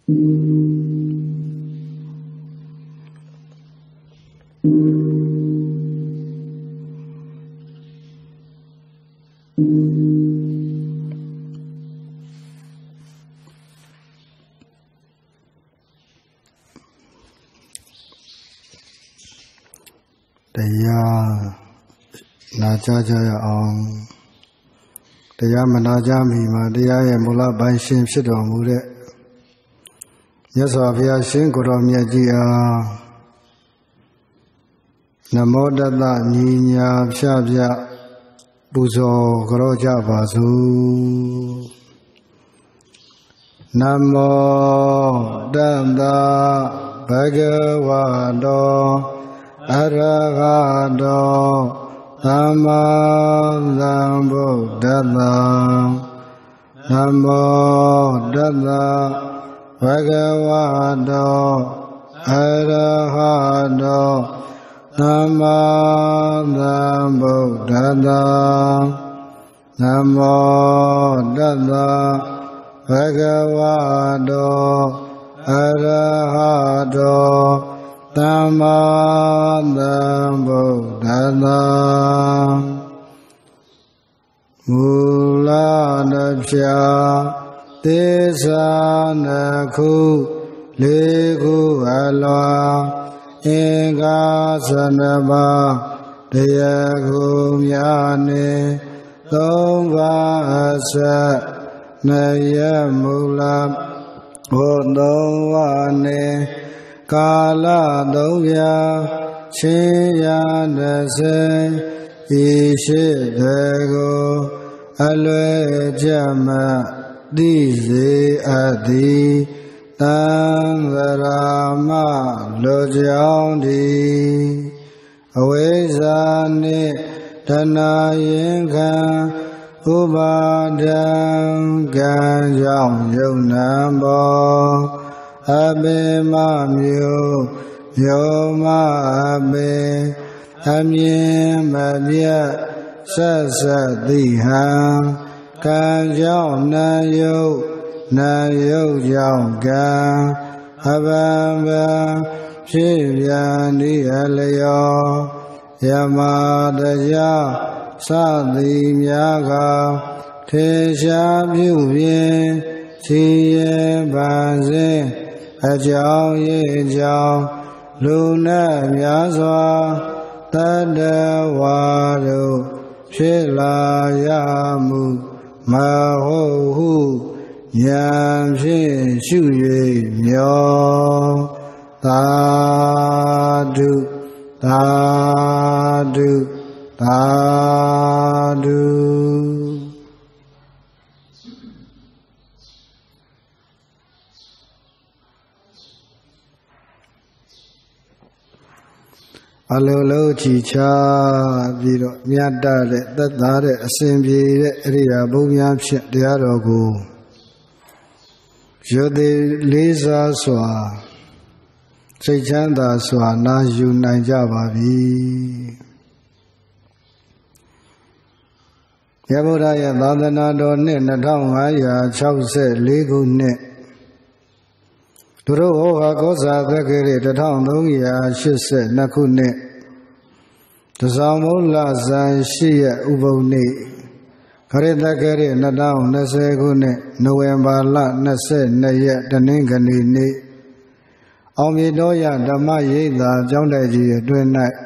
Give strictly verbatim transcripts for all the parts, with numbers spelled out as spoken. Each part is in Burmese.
တရားနာကြကြရအောင်တရားမနာကြမီမှာတရားရဲ့မူလပိုင်းရှင်ဖြစ်တော်မူတဲ့မြတ်စွာဘုရားရှင်ကိုယ်တော်မြတ်ကြီးအားနမောတတညီညာဖြဖြပူဇော်ကြောကြပါစို့နမောတတဘဂဝတောအရဟတောသမ္မာသမ္ဗုဒ္ဓတ္တနမောတတဘဂဝတောအရဟတောသမ္မာသမ္ဗုဒ္ဓတ္တနမောတတဘဂဝတောအရဟတောသမ္မာသမ္ဗုဒ္ဓတ္တမူလတစ်ဖြာသစ္စာနှစ်ခုလေးခုအလွာအင်္ဂါဆနပါတရားခုများနှင့်သုံးပါးအဆက်နှစ်ရက်မူလဘုသုံးဝနှင့်ကာလသုံးပြချင်းရာတစ်စိဤရှိတဲ့ကိုအလွယ်ကြမသိစေအပ်သည်တံဗရာမလိုကြောင်းသည်အဝိဇ္ဇာနှင့်တဏှာရင်ခံဥပါဒံကံကြောင့်ယုံနာဘောအပေမမျိုးမျိုးမအပေအမြင်မပြတ်ဆက်ဆက်သိဟံကံကြောင့်နာယုတ်နာယုတ်ကြောင့်ကံအဘံဘံဖြစ်ပြန်ဤအလျောယမတရားစသည်များကထေရှားပြုဖြင့်ချီရဲ့ဗံစဉ်အကြောင်းရေးကြောင့်လူနဲ့များစွာတတဝါတို့ဖြစ်လာရမှုမဟုတ်ဟုဉာဏ်ဖြင့်ရှု၍မျောသာဓုသာဓုသာဓုအလိုလိုချီချပြီးတော့မြတ်တဲ့သက်သာတဲ့အစဉ်ပြေတဲ့အရိယာဘုံများဖြင့်တရားတော်ကိုရုပ်သေးလေးစားစွာစိတ်ချမ်းသာစွာနာယူနိုင်ကြပါပြီမြတ်ဗုဒ္ဓရဲ့သာသနာတော်နှစ်နှစ်ထောင်ငါးရာခြောက်ဆယ်လေးခုနှစ်သူတို့ဟောဟာကောဇာသက္ကေရတစ်ထောင်သုံးရာရှစ်ဆယ်နှစ်ခုနှစ်တဇောင်းမုလဇန်ရှိရက်ဥပုံနေ့ခရစ်သက္ကေရနှစ်ထောင်နှစ်ဆယ်ခုနှစ်နိုဝင်ဘာလနှစ်ဆယ်နှစ်ရက်တနင်္ဂနွေနေ့အောင်မြေတော်ရဓမ္မရိပ်သာကျောင်းတိုက်ကြီးအတွင်း၌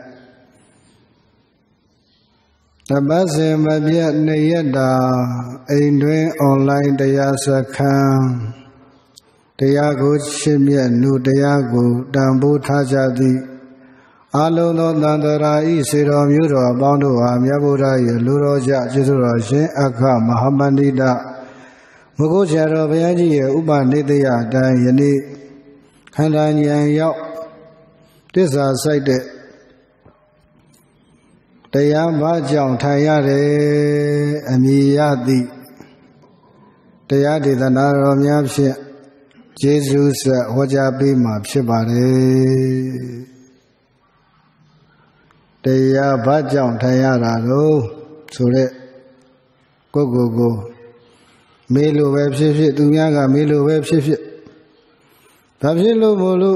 တပတ်စဉ်မပြတ်နှစ်ရက်တာအိမ်တွင်အွန်လိုင်းတရားစခန်းတရားကိုရှင်းမြတ်နုတရားကိုတန်ဖိုးထားကြသည်အလုံးသောတန်တရာဤစေတော်မျိုးတော်အပေါင်းတို့ဟာမြတ်ဗုဒ္ဓရဲ့လူတော်ကြကျေးဇူးတော်ရှင်အခမဟာမန္တိတမုဂုဆရာတော်ဘုရားကြီးရဲ့ဥပနိဒေယအတိုင်းယနေ့ခန္ဓာဉာဏ်ရောက်တစ္ဆာဆိုင်တဲ့တရားဘာကြောင့်ထိုင်ရတယ်အမည်ရသည်တရားဒေသနာတော်များဖြင့်ကျေးဇူးဆက်ဟောကြားပေးမှာဖြစ်ပါတယ်တရားဘာကြောင့်ထိုင်ရတာလို့ဆိုတဲ့ကိုယ်ကိုယ်ကိုမေးလို့ပဲဖြစ်ဖြစ်သူများကမေးလို့ပဲဖြစ်ဖြစ်ဘာဖြစ်လို့မို့လို့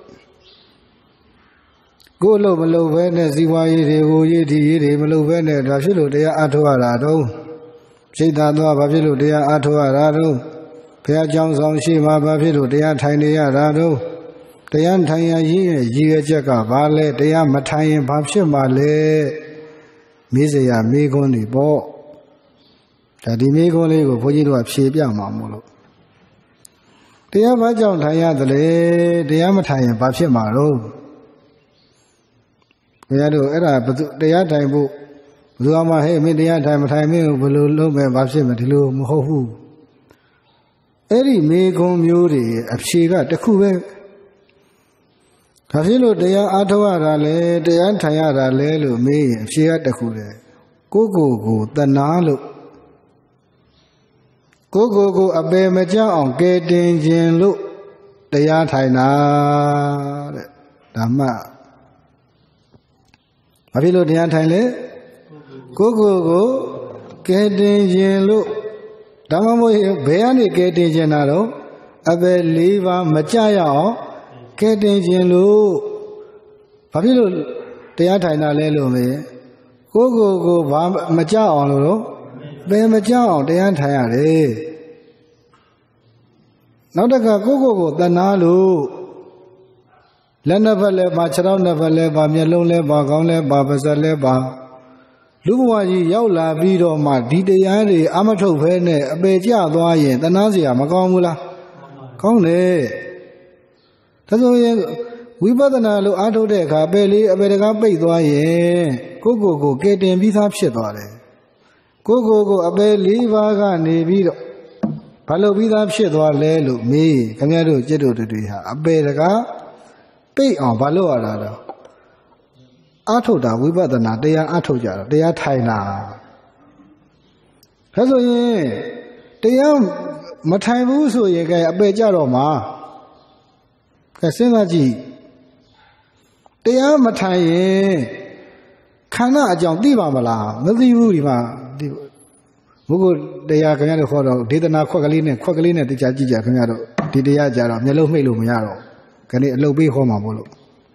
ကိုယ်လို့မလုပ်ဘဲနဲ့ဇီဝရေးတွေကိုရေးဒီရေးတွေမလုပ်ဘဲနဲ့ဒါဖြစ်လို့တရားအားထုတ်ရတာတော့စိတ်သာသွားဘာဖြစ်လို့တရားအားထုတ်ရတာတော့ဘုရားကျောင်းဆောင်ရှိမှဘာဖြစ်လို့တရားထိုင်နေရတာတော့တရားထိုင်ရရင်းရဲ့ရည်ရွယ်ချက်ကဘာလဲတရားမထိုင်ရင်ဘာဖြစ်မှာလဲမေးစရာမေးခွန်းတွေပေါ့ဒါဒီမေးခွန်းလေးကိုဘုန်းကြီးတို့ကဖြေပြမှာမို့လို့တရားဘာကြောင့်ထိုင်ရသလဲတရားမထိုင်ရင်ဘာဖြစ်မှာတော့ဘုရားတို့အဲ့ဒါဘသူတရားထိုင်ဖို့ဘယ်သူမှဟဲ့မင်းတရားထိုင်မထိုင်မင်းဘယ်လိုလုပ်မဲ့ဘာဖြစ်မဒီလိုမဟုတ်ဘူးအဲ့ဒီမေခွန်းမျိုးတွေအဖြေကတခုပဲဘာဖြစ်လို့တရားအားထုတ်ရတာလဲတရားထိုင်ရတာလဲလို့မေးရင်အဖြေကတခုတည်းကိုကိုကိုတဏှာလို့ကိုကိုကိုအပေမကြောက်အောင်ကဲတင်ခြင်းလို့တရားထိုင်တာတဲ့ဓမ္မဘာဖြစ်လို့တရားထိုင်လဲကိုကိုကိုကဲတင်ခြင်းလို့ဓမ္မမို့ဘယ်ကနေကဲတင်ခြင်းတာတော့အပေလေးပါမကြရအောင်ကဲတင်ခြင်းလို့ဘာဖြစ်လို့တရားထိုင်တာလဲလို့မေးကိုကိုကိုဘာမကြအောင်လို့ဘယ်မကြအောင်တရားထိုင်ရတယ်နောက်တခါကိုကိုကိုတဏှာလို့လက်နှစ်ဖက်လဲပါခြေထောက်နှစ်ဖက်လဲပါမျက်လုံးလဲပါခေါင်းလဲပါပါးစပ်လဲပါလူဘဝကြီးရောက်လာပြီးတော့မှဒီတရားတွေအမထုတ်ဖဲနဲ့အပေကျသွားရင်တဏှာเสียမကောင်းဘူးလားကောင်းတယ်ဒါဆိုရင်ဝိပဿနာလို့အားထုတ်တဲ့အခါအပေလေးအပေတကားပိတ်သွားရင်ကိုကိုကိုကဲတင်ပြီးသားဖြစ်သွားတယ်ကိုကိုကိုအပေလေးပါးကနေပြီးတော့ဘာလို့ပြီးသားဖြစ်သွားလဲလို့မေးခင်ဗျားတို့จิตတို့တွေဟာအပေတကားပိတ်အောင်ဘာလို့ရတာလဲအားထုတ်တာဝိပဿနာတရားအားထုတ်ကြတာတရားထိုင်တာဒါဆိုရင်တရားမထိုင်ဘူးဆိုရင်ကဲအပေကြတော့မှာကဲစဉ်းစားကြည့်တရားမထိုင်ရင်ခန္ဓာအကြောင်းသိပါမလားမသိဘူးဒီမှာဒီဘုဂုတရားခင်ဗျားတို့ခေါ်တော့ဒေသနာခွက်ကလေးနဲ့ခွက်ကလေးနဲ့တရားကြည့်ကြခင်ဗျားတို့ဒီတရားကြတော့မျက်လုံးမှိတ်လို့မရတော့ခဏအလုပ်ပေးဟောမှာမို့လို့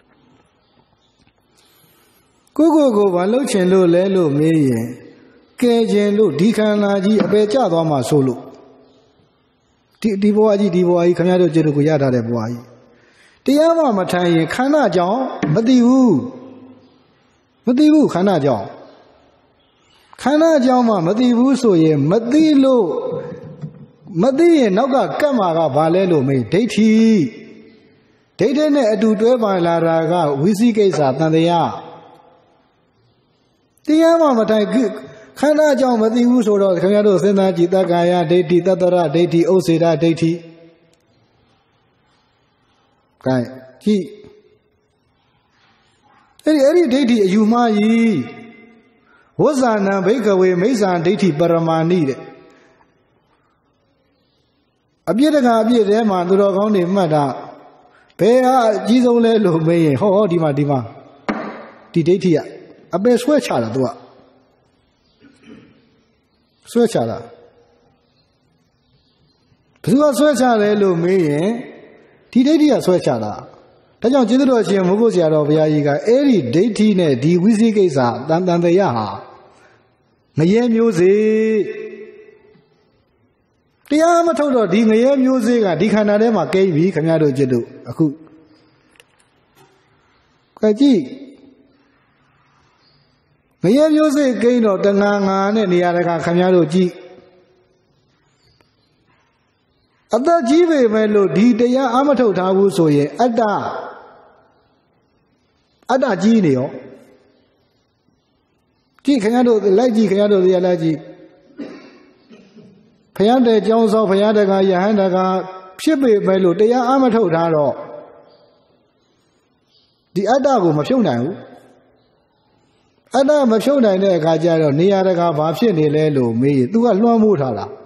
ကိုကိုကိုဘာလှုပ်ချင်လို့လဲလို့မေးရင်ကဲချင်လို့ဒီခန္ဓာကြီးအပေကျသွားမှဆိုလို့ဒီဒီဘဝကြီးဒီဘဝကြီးခင်ဗျားတို့ကျေတို့ကိုရထားတဲ့ဘဝကြီးတရားမှမထိုင်ရင်ခန္ဓာကြောင့်မသိဘူးမသိဘူးခန္ဓာကြောင့်ခန္ဓာကြောင့်မှမသိဘူးဆိုရင်မသိလို့မသိရင်နောက်ကကတ်မှာကဘာလဲလို့မေးဒိဋ္ဌိဒိဋ္ဌိနဲ့အတူတွဲပါလာတာကဝိသိကိစ္စတန်တရားတရားမှမထိုင်ခန္ဓာကြောင့်မသိဘူးဆိုတော့ခင်ဗျားတို့စဉ်းစားကြည့်တက္ကာယဒိဋ္ဌိတတ္တရဒိဋ္ဌိဥစ္စေတဒိဋ္ဌိကဲကြည့်အဲ့ဒီအဲ့ဒီဒိဋ္ဌိအယူမှားကြီးဝဇ္ဇာနံဘိကဝေမိစ္ဆာဒိဋ္ဌိပရမာဏိတဲ့အပြစ်တကာအပြစ်ထဲမှာသူတော်ကောင်းတွေမှတ်တာဘယ်ဟာအကြီးဆုံးလဲလို့မေးရင်ဟောဟောဒီမှာဒီမှာဒီဒိဋ္ဌိကအပယ်ဆွဲချတာသူကဆွဲချတာဘယ်သူကဆွဲချလဲလို့မေးရင်ဒီဒိဋ္ဌိကဆွဲချတာဒါကြောင့်ကျေးဇူးတော်ရှင်မုဂုတ်ဆရာတော်ဘုရားကြီးကအဲ့ဒီဒိဋ္ဌိနဲ့ဒီဝိသိကိစ္စတန်တန်တရားဟာငရဲမျိုးစေ့တရားမထုတ်တော့ဒီငရဲမျိုးစေ့ကဒီခန္ဓာထဲမှာကိန်းပြီခင်ဗျားတို့จิตတို့အခုကြည့်ကြည့်ငရဲမျိုးစေ့ကိန်းတော့တဏှာငါနဲ့နေရာတကာခင်ဗျားတို့ကြည့်အသက်ကြီးပေမဲ့လို့ဒီတရားအမထုတ်ထားဘူးဆိုရင်အတ္တအတ္တကြီးနေရောကြည့်ခင်ဗျားတို့လိုက်ကြည့်ခင်ဗျားတို့တရားလိုက်ကြည့်ဖယားတဲ့ကျောင်းဆောင်ဖယားတကယဟန်တကဖြစ်ပေမဲ့လို့တရားအမထုတ်ထားတော့ဒီအတ္တကိုမဖြုတ်နိုင်ဘူးအတ္တမဖြုတ်နိုင်တဲ့အခါကျတော့နေရာတကာဘာဖြစ်နေလဲလို့မေးရင် तू ကလွှမ်းမိုးထားတာ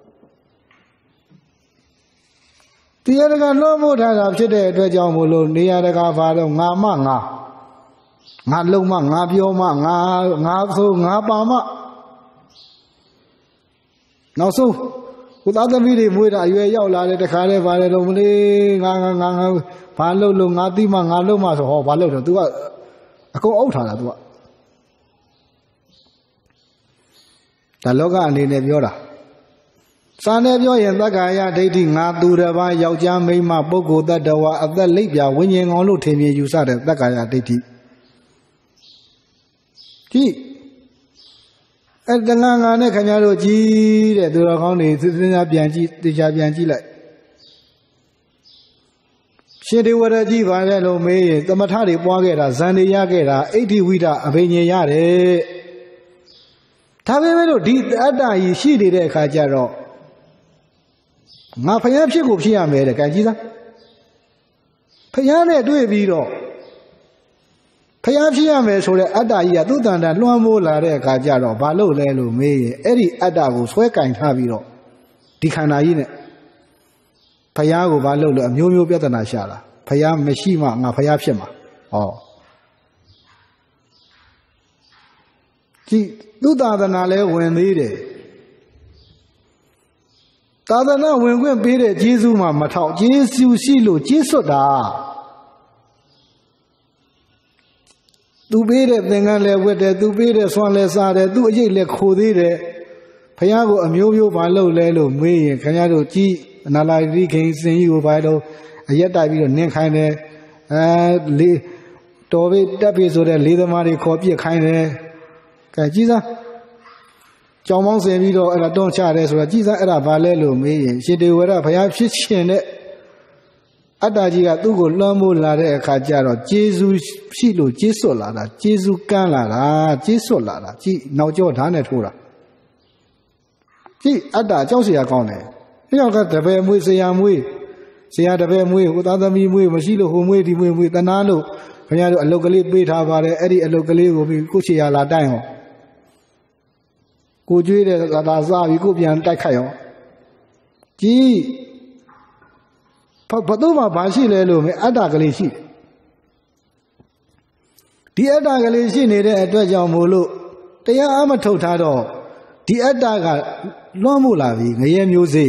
တရားတကာလွှမ်းမိုးထားတာဖြစ်တဲ့အတွက်ကြောင့်မို့လို့နေရာတကာဘာတော့ငါမငါငါလုံးမငါပြောမငါငါဆိုငါပါမနောက်ဆုံးကိုသားသမီးတွေမွေးတာအရွယ်ရောက်လာတဲ့တခါလဲပါတယ်တော့မလေးငါငါငါငါဘာလို့လို့ငါသိမှငါလို့မှဆိုဟောဘာလို့တော့ तू ကအကုန်အုပ်ထားတာ तू ကဒါလောကအနေနဲ့ပြောတာစာနဲ့ပြောရင်သက္ကာယဒိဋ္ဌိငါသူတစ်ပါးယောက်ျားမိန်းမပုဂ္ဂိုလ်တ attva အသက်လိပ်ပြဝိညာဉ်ကောင်လို့ထင်မြင်ယူဆတဲ့သက္ကာယဒိဋ္ဌိဒီအဲ့တငါငါနဲ့ခင်ဗျားတို့ကြည့်တဲ့သူတော်ကောင်းတွေသစ္စာပြန်ကြည့်တရားပြန်ကြည့်လိုက်ရှင်ဒေဝရကြီးပါလေလို့မေးရင်သမထတွေပွားခဲ့တာဇန်တွေရခဲ့တာအိဋ္ဌိဝိဒအဘိညာဉ်ရတယ်ဒါပေမဲ့လို့ဒီအတ္တကြီးရှိနေတဲ့အခါကျတော့ငါဖျားဖြစ်ကိုဖြစ်ရမယ်တဲ့ကံကြီးသားဖျားနဲ့တွေ့ပြီးတော့ဖျားဖြစ်ရမယ်ဆိုတဲ့အတ္တကြီးကသူ့တန်တန်လွှမ်းမိုးလာတဲ့အခါကျတော့ဘာလို့လဲလို့မေးရင်အဲ့ဒီအတ္တကိုဆွဲကင်ထားပြီးတော့ဒီခန္ဓာကြီးနဲ့ဖျားကိုဘာလို့လဲအမျိုးမျိုးပြဿနာရှာတာဖျားမရှိမှငါဖျားဖြစ်မှာဟောကြည့်သူ့သာသနာလဲဝင်သေးတယ်သာသနာဝင်ခွင့်ပေးတဲ့ကျေးဇူးမှမထောက်ကျေးဇူးရှိလို့ကျေးစွတ်တာသူပေးတဲ့သင်္ကန်းလဲဝတ်တယ်သူပေးတဲ့ဆွမ်းလဲစားတယ်သူအရေးလဲခိုသေးတယ်ဘုရားကိုအမျိုးမျိုးဘာလုပ်လဲလို့မေးရင်ခင်ဗျားတို့ကြည်အနာလာတိခင်စင်ကြီးကိုဘာလို့အရက်တိုက်ပြီးတော့နင်းခိုင်းတယ်အဲလေးတော်ပြီတက်ပြီဆိုတဲ့လေးသမားတွေခေါ်ပြစ်ခိုင်းတယ်ကဲကြည်စားကြောင်မောင်းဆင်ပြီးတော့အဲ့ဒါတွန်းချတယ်ဆိုတော့ကြည်စားအဲ့ဒါဘာလဲလို့မေးရင်ရှင်တေဝရဘုရားဖြစ်ရှင်တဲ့အတ္တကြီးကသူ့ကိုလွှမ်းမိုးလာတဲ့အခါကျတော့ကျေးဇူးရှိလို့ကျေးစွတ်လာတာကျေးဇူးကမ်းလာတာကျေးစွတ်လာတာကြည်နောက်ကျောဓာတ်နဲ့ထိုးတာကြည်အတ္တကြောက်เสียကောင်းတယ်အဲ့ကြောင့်ကတပည့်မွေးဆရာမွေးဆရာတပည့်မွေးဟိုသားသမီးမွေးမရှိလို့ဟိုမွေးဒီမွေးမွေးတနာလို့ခင်ဗျားတို့အလုတ်ကလေးပေးထားပါတယ်အဲ့ဒီအလုတ်ကလေးကိုပြီးကိုချေရလာတိုင်းဟောကိုကျွေးတဲ့သာသာစားပြီးကိုပြန်တိုက်ခိုက်ရောကြည်ဘသူမှဘာရှိလဲလို့မအတ္တကလေးရှိတယ်ဒီအတ္တကလေးရှိနေတဲ့အတွက်ကြောင့်မို့လို့တရားအမထုတ်ထားတော့ဒီအတ္တကလွှမ်းမိုးလာပြီငရဲမျိုးစေ့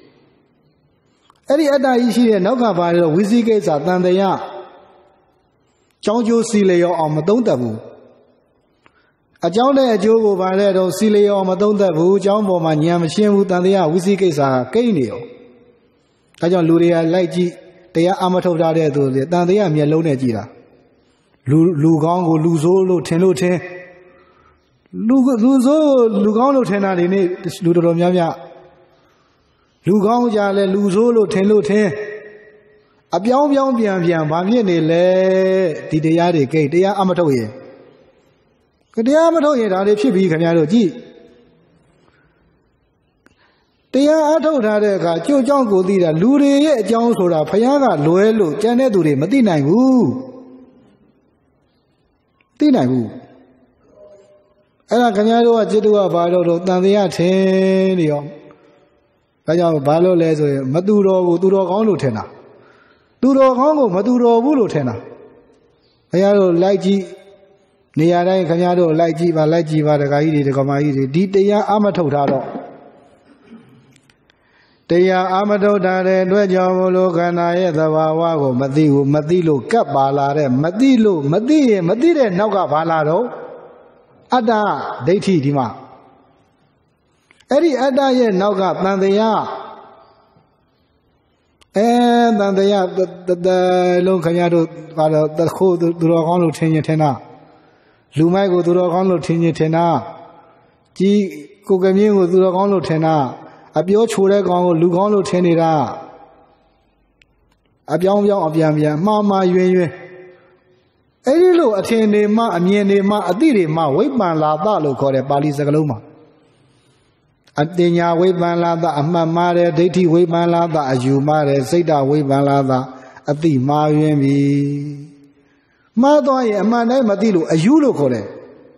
အဲ့ဒီအတ္တကြီးရှိတဲ့နောက်ကဘာလဲတော့ဝိသိကိစ္စတန်တရားကြောင်းကျိုးစီလျောအောင်မသုံးတတ်ဘူးအကြောင်းနဲ့အကျိုးကိုဘာလဲတော့စီလျောမသုံးတတ်ဘူးအကြောင်းပေါ်မှာဉာဏ်မရှင်းဘူးတန်တရားဝိသိကိစ္စကိန်းနေရောဒါကြောင့်လူတွေကလိုက်ကြည့်တရားအမထုတ်ထားတဲ့သူတွေတန်တရားမျက်လုံးနဲ့ကြည့်တာလူလူကောင်းကိုလူဆိုးလို့ထင်လို့ထင်လူလူဆိုးလူကောင်းလို့ထင်တာဒီနေ့လူတော်တော်များများလူကောင်းကြလဲလူဆိုးလို့ထင်လို့ထင်အပြောင်းပြောင်းပြန်ပြန်ဘာဖြစ်နေလဲဒီတရားတွေကိတရားအမထုတ်ရင်တရားမထုတ်ရင်ဒါတွေဖြစ်ပြီးခင်ဗျားတို့ကြည့်တရားအထုတ်ထားတဲ့အခါကြိုးကြောင်းကိုသိတာလူတွေရဲ့အကြောင်းဆိုတာဘုရားကလွဲလို့ကျန်တဲ့သူတွေမသိနိုင်ဘူးသိနိုင်ဘူးအဲ့ဒါခင်ဗျားတို့ကจิตတို့ကဘာလို့တော့တန်တရားထင်နေရောဒါကြောင့်ဘာလို့လဲဆိုရင်မတူတော်ဘူးသူတော်ကောင်းလို့ထင်တာသူတော်ကောင်းကိုမတူတော်ဘူးလို့ထင်တာခင်ဗျားတို့လိုက်ကြည့်နေရာတိုင်းခင်ဗျားတို့လိုက်ကြည့်ပါလိုက်ကြည့်ပါဒကာကြီးတွေဒကာမကြီးတွေဒီတရားအမထုတ်ထားတော့တရားအမထုတ်ထားတဲ့အတွက်ကြောင့်မလို့ခန္ဓာရဲ့သဘာဝကိုမသိဘူးမသိလို့ကပ်ပါလာတဲ့မသိလို့မသိရင်မသိတဲ့နောက်ကဘာလာတော့အတ္တဒိဋ္ဌိဒီမှာအဲ့ဒီအတ္တရဲ့နောက်ကတန်တရားအဲတန်တရားတတလုံးခင်ဗျားတို့ဘာလို့တခိုးသူတော်ကောင်းလို့ထင်ရင်ထင်တာလူမိုက်ကိုသူတော်ကောင်းလို့ထင်ရင်ထင်တာကြီးကိုကမြင်းကိုသူတော်ကောင်းလို့ထင်တာအပြောချိုတဲ့ကောင်ကိုလူကောင်းလို့ထင်နေတာအပြောင်းပြောင်းအပြန်ပြန်မှားမှားယွင်းယွင်းအဲ့ဒီလိုအထင်တွေမှအမြင်တွေမှအသိတွေမှဝိပ္ပန္လာသလို့ခေါ်တယ်ပါဠိစကားလုံးမှာအတင်ညာဝိပ္ပန္လာသအမှတ်မှားတယ်ဒိဋ္ဌိဝိပ္ပန္လာသအယူမှားတယ်စိတ်တဝိပ္ပန္လာသအသိမှားယွင်းပြီမှားသွားရင်အမှန်တိုင်းမသိလို့အယူလို့ခေါ်တယ်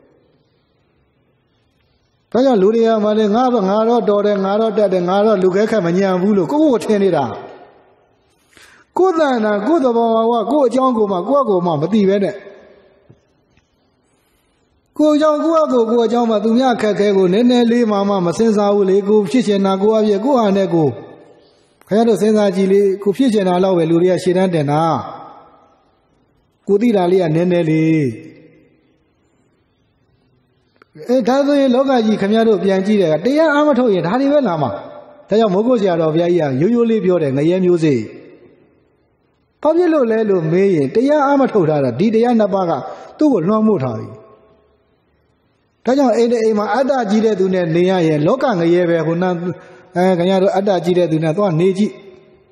ဒါကြောင့်လူတွေကမှလည်းငါတော့ငါတော့တော်တယ်ငါတော့တက်တယ်ငါတော့လူခဲခက်မညံဘူးလို့ကိုယ့်ကိုယ်ထင်နေတာကိုယ်တန်တာကိုယ်သဘောဝကိုယ့်အကြောင်းကိုမှကိုယ့်ကိုယ်မှမသိပဲနဲ့ကိုကြောင့်ကိုယ့်အကိုကိုယ်အကြောင်းမှာသူများခက်ခဲကိုနည်းနည်းလေးမှမှမစင်စားဘူးလေကိုဖြစ်ချင်တာကိုအပြည့်ကိုဟာနဲ့ကိုခင်ဗျားတို့စဉ်းစားကြည့်လေကိုဖြစ်ချင်တာတော့ပဲလူတွေကရှေ့တန်းတင်တာကိုသိတာလေးကနည်းနည်းလေးအဲဒါဆိုရင်လောကကြီးခင်ဗျားတို့ပြန်ကြည့်တယ်တရားအားမထုတ်ရင်ဒါတွေပဲလာမှာဒါကြောင့်မိုးကုတ်ဆရာတော်ဘုရားကြီးကရိုးရိုးလေးပြောတယ်ငရဲမျိုးစေ့ဘာဖြစ်လို့လဲလို့မေးရင်တရားအားမထုတ်တာဒီတရားနှစ်ပါးကသူ့ကိုလွှမ်းမိုးထားပြီဒါကြောင့်အိမ်တဲ့အိမ်မှာအတ္တကြီးတဲ့သူနဲ့နေရရင်လောကငရဲပဲခုနအဲခင်ဗျားတို့အတ္တကြီးတဲ့သူနဲ့သွားနေကြည့်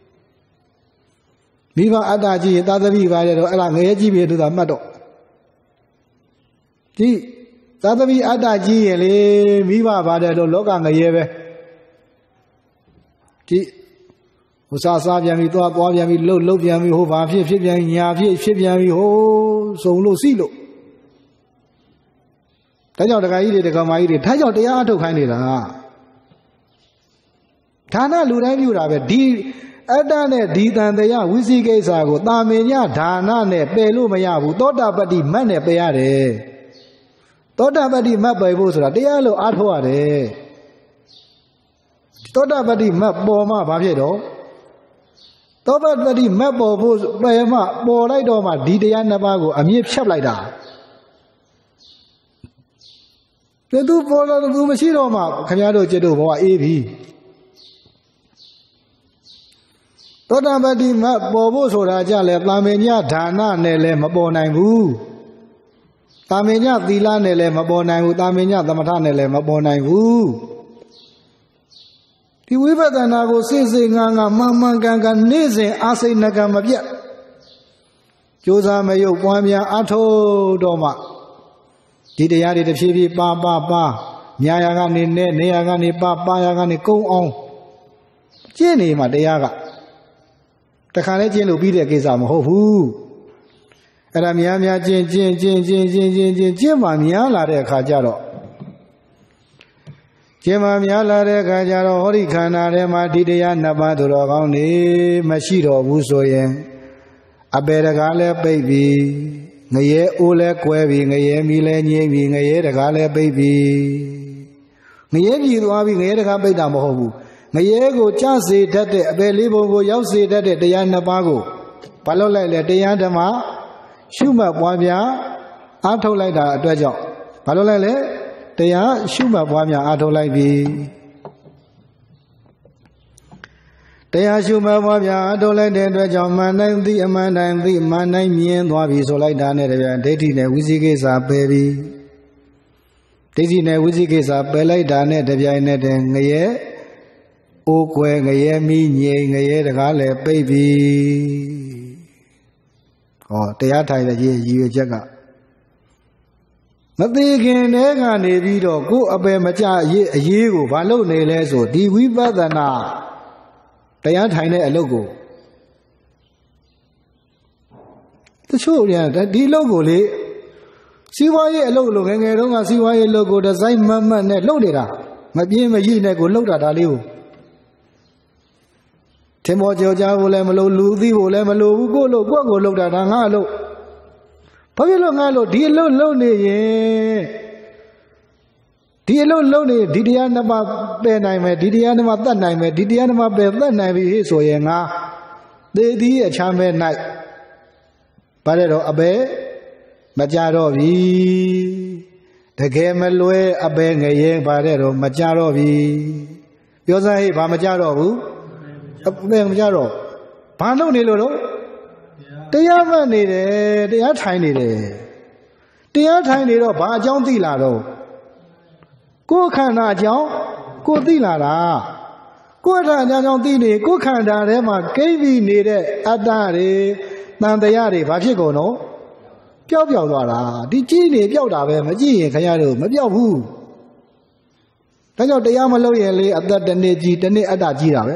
မိဘအတ္တကြီးရင်သာသပိပါတဲ့တော့အဲ့ဒါငရဲကြီးပြီလို့သာမှတ်တော့ဒီသာသပိအတ္တကြီးရင်လေမိဘပါတယ်လို့လောကငရဲပဲဒီဟိုစားစားပြန်ပြီးသွားသွားပြန်ပြီးလှုပ်လှုပ်ပြန်ပြီးဟိုဘာဖြစ်ဖြစ်ပြန်ညာဖြစ်ဖြစ်ပြန်ပြီးဟိုစုံလို့စီလို့ဒါကြောင့်ဒကာကြီးတွေဒကာမကြီးတွေဒါကြောင့်တရားအထုတ်ခိုင်းနေတာဒါနလူတိုင်းပြုတာပဲဒီအတ္တနဲ့ဒီတန်တရားဝိသိကိစ္စကိုတာမင်ညဒါနနဲ့ပယ်လို့မရဘူးသောတာပတ္တိမတ်နဲ့ပယ်ရတယ်သောတာပတ္တိမတ်ပယ်ဖို့ဆိုတာတရားလို့အားထုတ်ရတယ်သောတာပတ္တိမတ်ပေါ်မှဘာဖြစ်တော့သောတာပတ္တိမတ်ပေါ်ဖို့ပယ်မှပေါ်လိုက်တော့မှဒီတရားနှစ်ပါးကိုအမြင့်ဖြတ်လိုက်တာတဲ့သူပေါ်လာသူမရှိတော့မှခင်ဗျားတို့จิตတို့ဘဝအေးပြီသောတာပတ္တိမတ်ပေါ်ဖို့ဆိုတာကြလဲတာမင်ညဒါနနဲ့လည်းမပေါ်နိုင်ဘူးတာမင်ညသီလနဲ့လည်းမပေါ်နိုင်ဘူးတာမင်ညသမထနဲ့လည်းမပေါ်နိုင်ဘူးဒီဝိပဿနာကိုစိတ်စိတ်ငါငါမှန်မှန်ကန်ကန်နေ့စဉ်အားစိတ်နှကမပြတ်ကြိုးစားမယုတ်ပွားများအထောတော့မှဒီတရားတွေတစ်ဖြည်းဖြည်းပါပါပါညာရာကနေနဲ့နေရာကနေပါပါရာကနေကုန်းအောင်ကျင့်နေမှတရားကတခါလဲကျင့်လို့ပြီးတဲ့ကိစ္စမဟုတ်ဘူးအဲ့ဒါများများကျင့်ကျင့်ကျင့်ကျင့်ကျင့်ကျင့်ကျင့်ကျင့်မှများလာတဲ့အခါကျတော့ကျင့်မှများလာတဲ့အခါကျတော့ဟောဒီခန္ဓာထဲမှာဒီတရားနှစ်ပါးသူတော်ကောင်းနေမရှိတော့ဘူးဆိုရင်အပေတကားလဲပိတ်ပြီငရဲအိုးလဲကွဲပြီငရဲမီလဲငြိမ့်ပြီငရဲတကားလဲပိတ်ပြီငရဲပြည်သွားပြီငရဲတကားပိတ်တာမဟုတ်ဘူးငရဲကိုကြစေတတ်တဲ့အပေလေးပုံကိုရောက်စေတတ်တဲ့တရားနှစ်ပါးကိုဘာလို့လိုက်လဲတရားဓမ္မရှုမှတ်ပွားများအားထုတ်လိုက်တာအတွက်ကြောင့်ဘာလို့လိုက်လဲတရားရှုမှတ်ပွားများအားထုတ်လိုက်ပြီတရားရှုမှတ်ပွားများအားထုတ်လိုက်တဲ့အတွက်ကြောင့်မှန်တိုင်းသိအမှန်တိုင်းသိမှန်တိုင်းမြင်သွားပြီဆိုလိုက်တာနဲ့တည်းဒိဋ္ဌိနဲ့ဝိသိကိစ္စပယ်ပြီဒိဋ္ဌိနဲ့ဝိသိကိစ္စပယ်လိုက်တာနဲ့တပြိုင်နက်တည်းငရဲအိုးကွယ်ငရဲမိငြိမ်ငရဲတကားလည်းပိတ်ပြီဟောတရားထိုင်တဲ့ရည်ရွယ်ချက်ကမသိခင်တည်းကနေပြီးတော့ကိုယ်အပယ်မကြအရေးအရေးကိုဘာလုပ်နေလဲဆိုဒီဝိပဿနာတရားထိုင်တဲ့အလုပ်ကိုတချို့ပြန်ဒီအလုပ်ကိုလေစီးပွားရေးအလုပ်လိုငယ်ငယ်တုန်းကစီးပွားရေးအလုပ်ကိုဒီဇိုင်းမတ်မတ်နဲ့လုပ်နေတာမပြင်းမရည်နဲ့ကိုလုပ်တာဒါလေးကိုထင်ပေါ်ကြော်ကြားဖို့လည်းမလိုလူသိဖို့လည်းမလိုဘူးကိုလို့ကိုယ့်ကိုလုပ်တာဒါငါအလုပ်ဘာဖြစ်လို့ငါလို့ဒီအလုပ်လုပ်နေရင်ဒီအလုပ်လုပ်နေဒီတရားနှစ်ပါးပယ်နိုင်မယ်ဒီတရားနှစ်ပါးတတ်နိုင်မယ်ဒီတရားနှစ်ပါးပယ်တတ်နိုင်ပြီဆိုရင်ငါသေသည်အချမ်းပဲ၌ဘာလဲတော့အပေမကြတော့ပြီတကယ်မလွဲအပေငရဲဘာလဲတော့မကြတော့ပြီပြောစမ်းဟေ့ဘာမကြတော့ဘူးအပေမကြတော့ဘာလုပ်နေလို့တော့တရားမှတ်နေတယ်တရားထိုင်နေတယ်တရားထိုင်နေတော့ဘာအကြောင်းသိလာတော့ကိုယ်ခန္ဓာအကြောင်းကိုသိလာတာကိုယ်ခန္ဓာအကြောင်းသိနေကိုယ်ခန္ဓာထဲမှာကိန်းပြီးနေတဲ့အတ္တတွေတန်တရားတွေဘာဖြစ်ကုန်တော့ပျောက်ပျောက်သွားတာဒီကြည့်နေပျောက်တာပဲမကြည့်ရင်ခင်ဗျားတို့မပျောက်ဘူးဒါကြောင့်တရားမလုပ်ရင်လေအသက်တစ်နှစ်ကြီးတစ်နှစ်အတ္တကြီးတာပဲ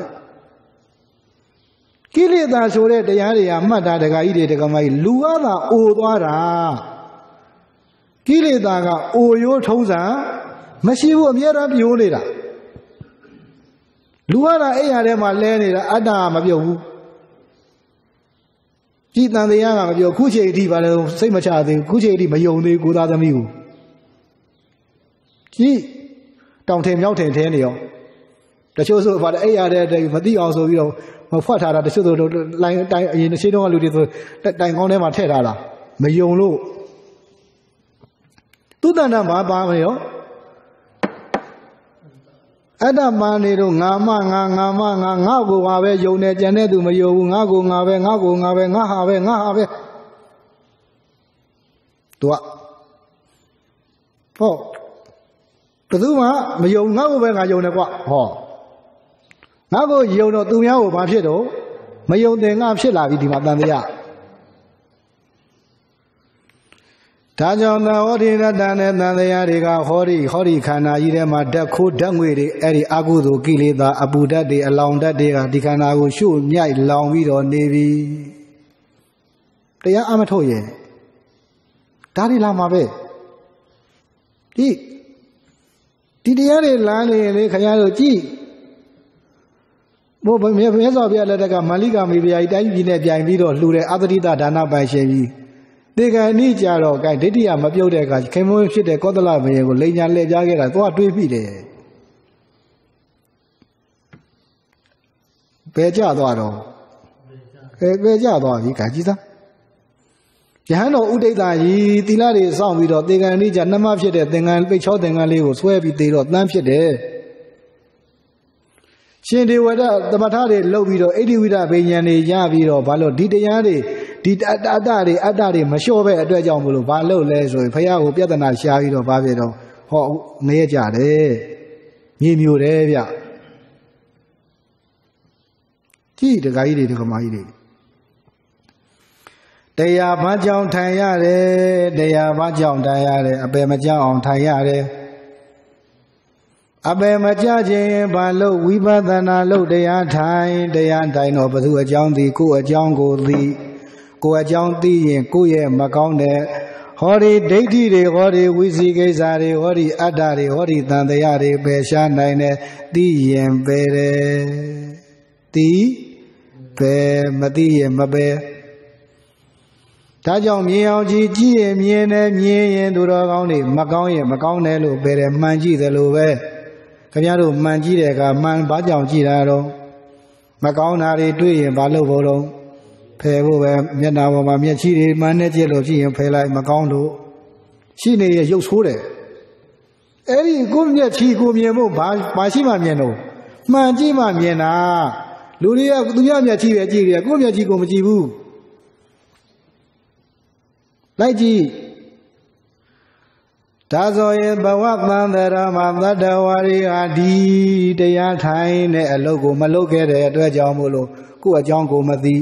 ကိလေသာဆိုတဲ့တရားတွေကမှတ်တာဒကာကြီးတွေဒကာမကြီးလူကသာအိုသွားတာကိလေသာကအိုရိုးထုံးစံမရှိဘူးအမြဲတမ်းပြိုးနေတာလူကသာအဲ့ရထဲမှာလဲနေတာအတ္တမပြုတ်ဘူးကြည်တန်တရားကမပြောခုချိန်အထိပါလဲစိတ်မချသေးဘူးခုချိန်အထိမယုံသေးကိုသားသမီးကို Chi don't take out in ten years. The shows of what A R day, but the also, you know, what are the show line in the shadow alluded to that time on them at Terra. May you know. To the number, Bamio. Ada maniru ngama ngama ngago ngawe yone jane du mayo ngago ngawe ngago ngawe ngahawe ngahawe tua ho tu ma mayo ngago be nga yone kwa ho ngago yone no tu mya ko ba phit do mayo de nga phit la bi di ma tan tayaဒါကြောင့်သာဟောဒီရတ္တနဲ့တန်တရားတွေကဟောဒီဟောဒီခန္ဓာကြီးထဲမှာဓာတ်ခိုးဓာတ်ငွေတွေအဲ့ဒီအကုသိုလ်ကိလေသာအပူဓာတ်တွေအလောင်ဓာတ်တွေကဒီခန္ဓာကိုရှုမြိုက်လောင်ပြီးတော့နေပြီတရားအမထုတ်ရဲ့ဒါတွေလာမှာပဲဒီဒီတရားတွေလာနေလေခင်ဗျားတို့ကြည့်ဘုရားမြတ်စွာဘုရားလက်ထက်ကမာလိကမေဘုရားကြီးတိုင်းပြည်နဲ့ပြိုင်ပြီးတော့လှူတဲ့အသတိတဒါနပိုင်ရှင်ကြီးဒီကနေ့ကြတော့ကဲဒိဋ္ဌိယမပြုတ်တဲ့အခါခင်မွန်းဖြစ်တဲ့ကောသလဘုရင်ကိုလိန်ညာလှည့်ပြားခဲ့တာသွားတွေးပြီးတယ်ဘယ်ကြသွားတော့အဲဘယ်ကြသွားပြီကကြီးသားယဟန်တော်ဥဒိဋ္ဌာကြီးသီလတွေစောင့်ပြီးတော့ဒီကနေ့ကြနှမဖြစ်တဲ့သင်္ကန်းပိတ်ချောသင်္ကန်းလေးကိုဆွဲပြီးသေးတော့တန်းဖြစ်တယ်ရှင်ဒေဝဒသမထတွေလှုပ်ပြီးတော့ဣတိဝိဒဘိညာဉ်တွေရပြီးတော့ဘာလို့ဒီတရားတွေဒီအတ္တတွေအတ္တတွေမလျှော့ပဲအတွက်ကြောင့်မလို့ဘာလို့လဲဆိုရင်ဖယားကိုပြဿနာရှားပြီးတော့ဘာဖြစ်တော့ဟောမရကြတယ်မြေမျိုးတယ်ဗျကြည့်တခါကြီးတွေတခါမကြီးတွေတရားဘာကြောင့်ထိုင်ရတယ်တရားဘာကြောင့်ထိုင်ရတယ်အပယ်မကြောက်အောင်ထိုင်ရတယ်အပယ်မကြခြင်းဘာလို့ဝိပဿနာလို့တရားထိုင်တရားထိုင်တော့ဘသူအကြောင်းသည်ကိုယ်အကြောင်းကိုသိကိုယ်အကြောင်းသိရင်ကိုယ့်ရဲ့မကောင်းတဲ့ဟောဒီဒိဋ္ဌိတွေဟောဒီဝိစီကိစ္စတွေဟောဒီအတ္တတွေဟောဒီတန်တရားတွေပယ်ရှားနိုင်တယ်သိရင်ပယ်တယ်သိပယ်မသိရင်မပယ်ဒါကြောင့်မြင်အောင်ကြည့်ကြည့်ရင်မြင်တယ်မြင်ရင်သူတော်ကောင်းတွေမကောင်းရင်မကောင်းတယ်လို့ပယ်တယ်မှန်ကြည့်တယ်လို့ပဲခင်ဗျားတို့မှန်ကြည့်တဲ့အခါမှန်ဘာကြောင့်ကြည့်တာတော့မကောင်းတာတွေတွေ့ရင်ဘာလို့ဖို့တော့ဖယ်ဖို့ပဲမျက်နှာပေါ်မှာမျက်ချီတွေမှန်နဲ့ကြည့်လို့ကြည့်ရင်ဖယ်လိုက်မကောင်းလို့ရှိနေရရုပ်ဆိုးတယ်အဲ့ဒီကိုမျက်ချီကိုမြင်ဖို့ဘာဘာရှိမှမြင်တော့မှန်ကြည့်မှမြင်တာလူတွေကသူရမျက်ချီပဲကြည့်တယ်ကိုမျက်ချီကိုမကြည့်ဘူးလိုက်ကြည့်ဒါဆိုရင်ဘဝသံသရမှာသတ္တဝါတွေဟာဒီတရားထိုင်တဲ့အလုပ်ကိုမလုပ်ခဲ့တဲ့အတွက်ကြောင့်မို့လို့ကိုယ့်အကြောင်းကိုမသိ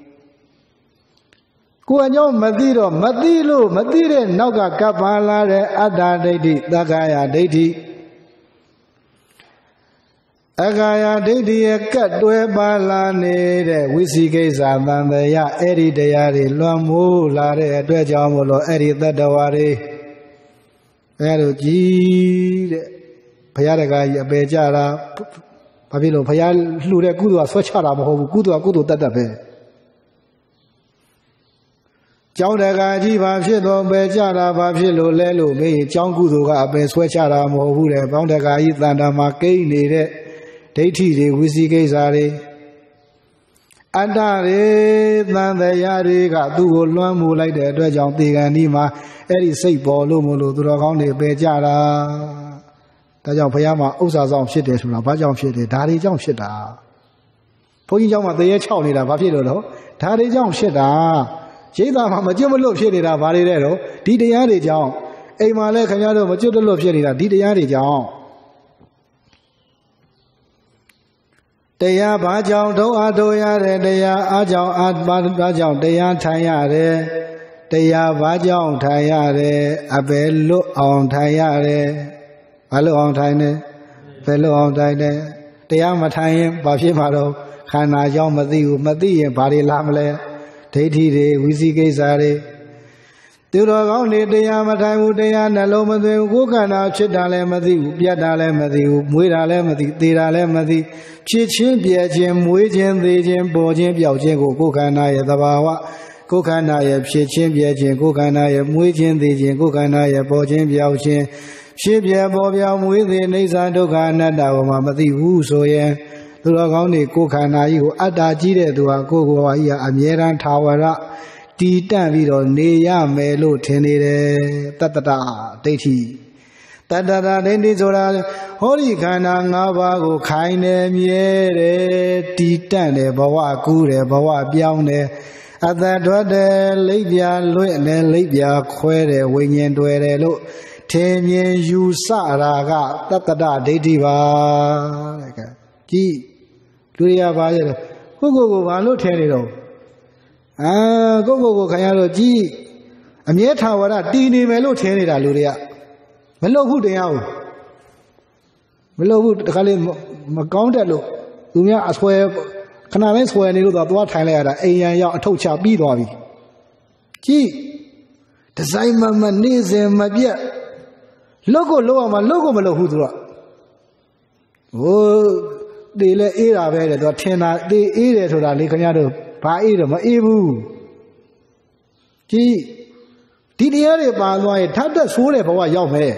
ကိုယ်အကြောင်းမသိတော့မသိလို့မသိတဲ့နောက်ကကပ်ပါလာတဲ့အတ္တဒိဋ္ဌိသက္ကာယဒိဋ္ဌိအက္ခာယဒိဋ္ဌိရဲ့ကတ်တွဲပါလာနေတဲ့ဝိသိကိစ္စသံသယအဲ့ဒီတရားတွေလွန်မိုးလာတဲ့အတွက်ကြောင့်မို့လို့အဲ့ဒီတတ္တဝါတွေအဲ့လိုကြည်တဲ့ဘုရားတကားကြီးအပေကြတာဘာဖြစ်လို့ဘုရားလှူတဲ့ကုသိုလ်ကဆွဲချတာမဟုတ်ဘူးကုသိုလ်ကကုသိုလ်တတ်တတ်ပဲကျောင်းတကားကြီးဘာဖြစ်တော့ပဲကြတာဘာဖြစ်လို့လဲလို့မေးရင်ကျောင်းကုသိုလ်ကအပယ်ဆွဲချတာမဟုတ်ဘူးတဲ့ဘောင်းတကားကြီးတန်တာမှာကိန်းနေတဲ့ဒိဋ္ဌိတွေဝိသိကိစ္စတွေအတ္တတွေသံတရားတွေကသူ့ကိုလွှမ်းမိုးလိုက်တဲ့အတွက်ကြောင့်တေဂန်ဒီမှာအဲ့ဒီစိတ်ပေါ်လို့မလို့သူတော်ကောင်းတွေပယ်ကြတာဒါကြောင့်ဘုရားမှာဥစ္စာဆောင်ဖြစ်တယ်ဆိုတာဘာကြောင့်ဖြစ်တယ်ဒါတွေကြောင့်ဖြစ်တာဘုန်းကြီးเจ้าမှာတရေချောက်နေတာဘာဖြစ်လို့တော့ဒါတွေကြောင့်ဖြစ်တာရိတ်သားမှာမကျွတ်မလွတ်ဖြစ်နေတာဘာတွေလဲတော့ဒီတရားတွေကြောင့်အိမ်မှာလည်းခင်ဗျားတို့မကျွတ်လွတ်ဖြစ်နေတာဒီတရားတွေကြောင့်တရားဘာကြောင့်ဒုအားတို့ရတဲ့တရားအားကြောင့်အားဘာကြောင့်တရားထိုင်ရတယ်တရားဘာကြောင့်ထိုင်ရတယ်အဘယ်လွတ်အောင်ထိုင်ရတယ်ဘာလို့အောင်ထိုင်လဲဘယ်လို့အောင်ထိုင်လဲတရားမထိုင်ရင်ဘာဖြစ်မှာတော့ခန္ဓာကြောင့်မသိဘူးမသိရင်ဘာတွေလာမလဲဒိဋ္ဌိတွေဝိသိကိစ္စတွေသူတော်ကောင်းတွေတရားမထိုင်ဘူးတရားနှလုံးမသွင်းဘူးကိုယ်ခန္ဓာဖြစ်တာလည်းမသိဘူးပြတ်တာလည်းမသိဘူးမွေးတာလည်းမသိသေတာလည်းမသိဖြစ်ချင်းပြည့်ချင်းမွေးချင်းသေချင်းပေါ်ချင်းပြောက်ချင်းကိုကိုယ်ခန္ဓာရဲ့သဘာဝကိုယ်ခန္ဓာရဲ့ဖြစ်ချင်းပြည့်ချင်းကိုယ်ခန္ဓာရဲ့မွေးချင်းသေချင်းကိုယ်ခန္ဓာရဲ့ပေါ်ချင်းပြောက်ချင်းဖြစ်ပြပေါ်ပြောင်းမွေးသည်အိဋ္ဌဒုက္ခအနတ္တကိုမှမသိဘူးဆိုရင်သူတော်ကောင်းတွေကိုယ်ခန္ဓာကြီးကိုအတ္တကြီးတဲ့သူဟာကိုယ်ကိုယ်ဟာကြီးအမြဲတမ်းထာဝရတည်တံ့ပြီးတော့နေရမယ်လို့ထင်နေတယ်တတ္တတဒိဋ္ဌိတတ္တတဒိဋ္ဌိဆိုတာဟောဒီခန္ဓာ၅ပါးကိုခိုင်တယ်မြဲတယ်တည်တံ့တယ်ဘဝကူးတယ်ဘဝပြောင်းတယ်အတ္တထွက်တယ်လိပ်ပြလွင့်တယ်လိပ်ပြခွဲတယ်ဝိညာဉ်တွေ့တယ်လို့ထင်မြင်ယူဆတာကတတ္တတဒိဋ္ဌိပါတဲ့ကကြည့်လူရပါရဲ့ကိုကိုကိုဘာလို့ထင်နေတော့အာကိုကိုကိုခင်ဗျားတို့ကြည့်အမြဲထာဝရတည်နေမယ်လို့ထင်နေတာလူတွေကမလို့ဘူးတရားဟုတ်မလို့ဘူးတခါလေးမကောင်းတဲ့လို့သူများအဆွဲခဏလေးဆွဲနေလို့တော့သွားထိုင်လိုက်ရတာအိမ်ရန်ရောက်အထုတ်ချပြီးသွားပြီကြည့်ဒီဇိုင်းမမနေစဉ်မပြတ်လုတ်ကိုလုတ်အောင်မလုတ်ကိုမလုတ်ဘူးသူကဟိုတေးလဲအေးတာပဲတဲ့သူကထင်တာတေးအေးတယ်ဆိုတာလေခင်ဗျားတို့ဘာအေးတော့မအေးဘူးကြည့်ဒီတရားတွေပါသွားရင်ထပ်သက်ဆိုးတဲ့ဘဝရောက်မယ်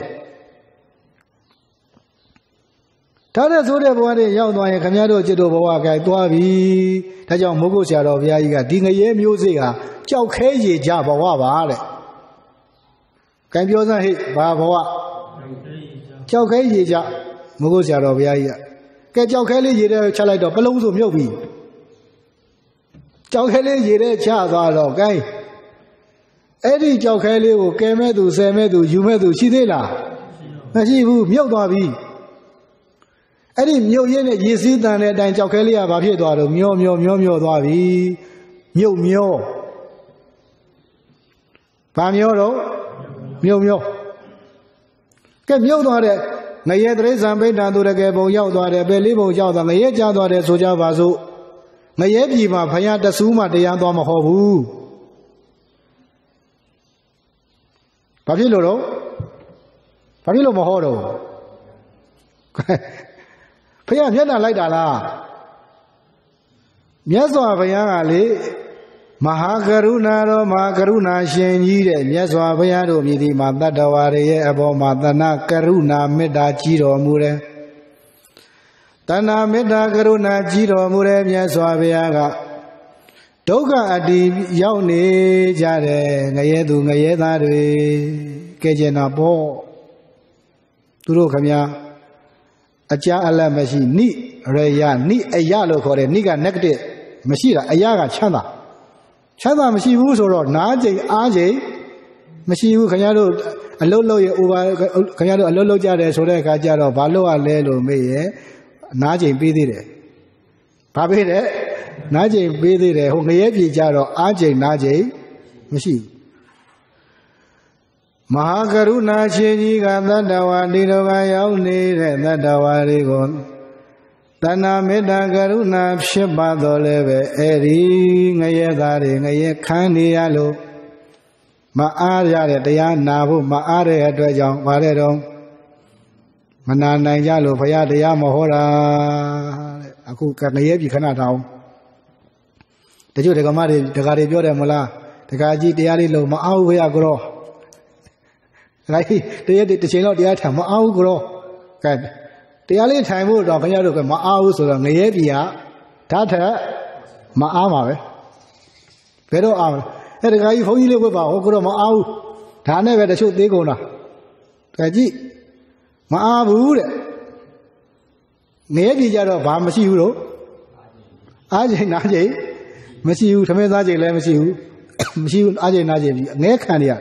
ထပ်သက်ဆိုးတဲ့ဘဝတွေရောက်သွားရင်ခင်ဗျားတို့จิตတို့ဘဝကသွားပြီဒါကြောင့်မိုးကုတ်ဆရာတော်ဘုရားကြီးကဒီငရဲမျိုးစေ့ဟာကြောက်ခဲရည်ကြဘဝပါတဲ့ကံပြောစမ်းဟိဘာဘဝကြောက်ခဲရည်ကြမိုးကုတ်ဆရာတော်ဘုရားကြီးကကဲကြောက်ခဲလေးရေထဲချလိုက်တော့ပလုံးစုမြုပ်ပြီကြောက်ခဲလေးရေထဲချသွားတော့ကဲအဲ့ဒီကြောက်ခဲလေးကိုကဲမဲ့သူဆယ်မဲ့သူယူမဲ့သူရှိသေးလားမရှိဘူးမြုပ်သွားပြီအဲ့ဒီမြုပ်ရင်းနဲ့ရေစည်းတန်တဲ့အတိုင်းကြောက်ခဲလေးကဘာဖြစ်သွားတော့မျောမျောမျောမျောသွားပြီမြုပ်မျောဘာမျောတော့မြုပ်မျောကဲမြုပ်သွားတဲ့ငရဲတရိစ္ဆာန်ပိဋ္ဌာသူတကယ်ပုံရောက်သွားတယ်ပဲလေးပုံရောက်သွားငရဲကြားသွားတယ်ဆိုကြပါစို့ငရဲပြည်မှာဘုရားတဆူးမှတရားသွားမဟောဘူးဘာဖြစ်လို့တော့ဘာဖြစ်လို့မဟောတော့ဘုရားမျက်နှာလိုက်တာလားမြတ်စွာဘုရားကလေမဟာကရုဏာတော်မဟာကရုဏာရှင်ကြီးတဲ့မြတ်စွာဘုရားတို့မြည်ဒီမှာတတ္တဝါတွေရဲ့အပေါ်မှာတဏကရုဏာမေတ္တာကြီးတော်မူတယ်တဏမေတ္တာကရုဏာကြီးတော်မူတဲ့မြတ်စွာဘုရားကဒုက္ခအတ္တိရောက်နေကြတယ်ငရဲသူငရဲသားတွေကဲကျင်တာပေါ့သူတို့ခမညာအကြအလတ်မရှိနိရယနိအယလို့ခေါ်တယ်နိက negative မရှိတာအယကချမ်းသာချမ်းသာမရှိဘူးဆိုတော့နားကျင်အားကျင်မရှိဘူးခင်ဗျားတို့အလုတ်လုတ်ရ over ခင်ဗျားတို့အလုတ်လုတ်ကြတယ်ဆိုတဲ့အခါကျတော့ဘာလို့ ਆ လဲလို့မေးရဲ့နားကျင်ပေးသေးတယ်ဘာပေးတယ်နားကျင်ပေးသေးတယ်ဟိုငရဲပြေကြတော့အားကျင်နားကျင်မရှိဘူးမဟာကရုဏာရှင်ကြီးကသတ္တဝါဒီလောကရောက်နေတဲ့သတ္တဝါတွေကိုတဏမေတ္တာကရုဏာဖြစ်ပါတော်လဲပဲအဲ့ဒီငရဲသားတွေငရဲခံနေရလို့မအားရတဲ့တရားနာဖို့မအားတဲ့အတွက်ကြောင့်ဗါတဲ့တော့မနာနိုင်ကြလို့ဘုရားတရားမဟောတာတဲ့အခုကငရဲပြီခဏတောင်းတချို့ဒကာမတွေဒကာတွေပြောတယ်မလားဒကာကြီးတရားလေးလို့မအားဘူးဘုရားကြောလိုက်တရားတစ်ချိန်တော့တရားထိုင်မအားဘူးကြောကဲတရားလေးထိုင်ဖို့တော့ခင်ဗျားတို့ကမအားဘူးဆိုတော့ငရဲပြည်ကဓာတ်ထက်မအားပါပဲဘယ်တော့အားမလဲအဲ့ဒကာကြီးဘုန်းကြီးလေးဝတ်ပါဟောကတော့မအားဘူးဒါနဲ့ပဲတချို့သေးကုန်တာကဲကြည့်မအားဘူးတဲ့ငရဲပြည်ကြတော့ဘာမရှိဘူးလို့အားချိန်နားချိန်မရှိဘူးသမင်းသားချိန်လည်းမရှိဘူးမရှိဘူးအားချိန်နားချိန်ပြီးငဲခံရ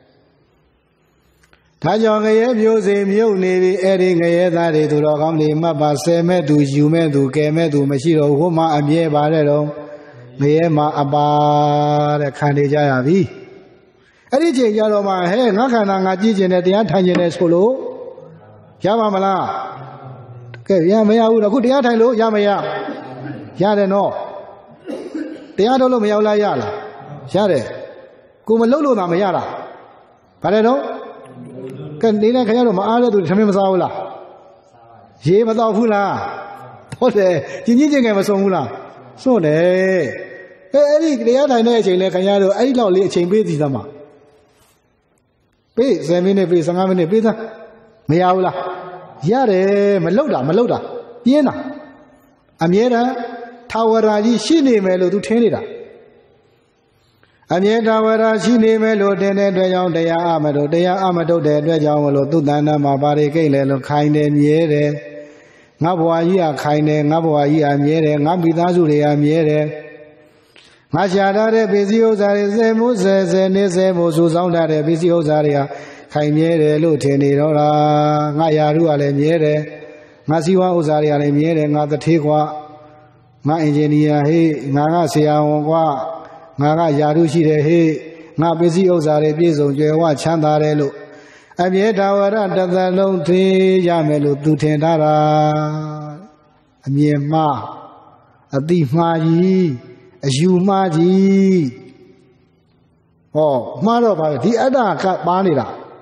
ဒါကြောင့်ငရဲမျိုးစေမြုပ်နေပြီအဲ့ဒီငရဲသားတွေသူတော်ကောင်းတွေမှတ်ပါဆယ်မဲ့သူယူမဲ့သူကယ်မဲ့သူမရှိတော့ဟိုမှာအမြဲပါတဲ့တော့ငရဲမှာအပါတဲ့ခံနေကြရပြီအဲ့ဒီချိန်ကြတော့မှဟဲ့ငါခန္ဓာငါကြည့်ကျင်တယ်တရားထိုင်ကျင်တယ်ဆိုလို့ရပါမလားကဲရမရဘူးတော့ခုတရားထိုင်လို့ရမရရတယ်နော်တရားတော့လို့မရောက်လားရလားရတယ်ကိုမလုပ်လို့သာမရတာဘာလဲတော့ကဲနေတဲ့ခင်ဗျားတို့မအားတဲ့သူသမင်းမစားဘူးလားရေမတော့ဘူးလားဟုတ်တယ်ကြီးကြီးကျယ်ကျယ်မဆုံးဘူးလားစွန့်တယ်အဲအဲ့ဒီတရားထိုင်တဲ့အချိန်လဲခင်ဗျားတို့အဲ့ဒီလောက်လေးအချိန်ပေးစီသမှာပေးဆယ်မိနစ်ပေးဆယ်ငါးမိနစ်ပေးသားမရဘူးလားရတယ်မလှုပ်တာမလှုပ်တာပြင်းတာအမြဲတမ်းထာဝရကြီးရှိနေမယ်လို့သူထင်နေတာအမြဲထာဝရရှိနေမယ်လို့တင်တဲ့အတွက်ကြောင့်တရားအမထုတ်တရားအမထုတ်တဲ့အတွက်ကြောင့်မလို့သူတဏ္ဍမှာပါရိကိတ်လေလို့ခိုင်းတယ်မြဲတယ်ငါဘဝကြီးကခိုင်းတယ်ငါဘဝကြီးကမြဲတယ်ငါမိသားစုတွေကမြဲတယ်ငါရှာထားတဲ့ပစ္စည်းဥစ္စာတွေစေမှုစေစေနေစေမှုစုဆောင်ထားတဲ့ပစ္စည်းဥစ္စာတွေကခိုင်မြဲတယ်လို့ထင်နေတော့လားငါယာရုကလည်းမြဲတယ်ငါစီဝါဥစ္စာတွေကလည်းမြဲတယ်ငါတထေးကွာငါအင်ဂျင်နီယာဟေးငါကဆရာဝန်ကွာငါကယာရုရှိတယ်ဟေးငါပစ္စည်းဥစ္စာတွေပြည့်စုံကြွယ်ဝချမ်းသာတယ်လို့အမြဲထာဝရတသက်လုံးသိရမယ်လို့သူထင်ထားတာအမြင်မှားအတိမှားကြီးအယူမှားကြီးဟောမှားတော့ပါဒီအတ္တကပါနေတာ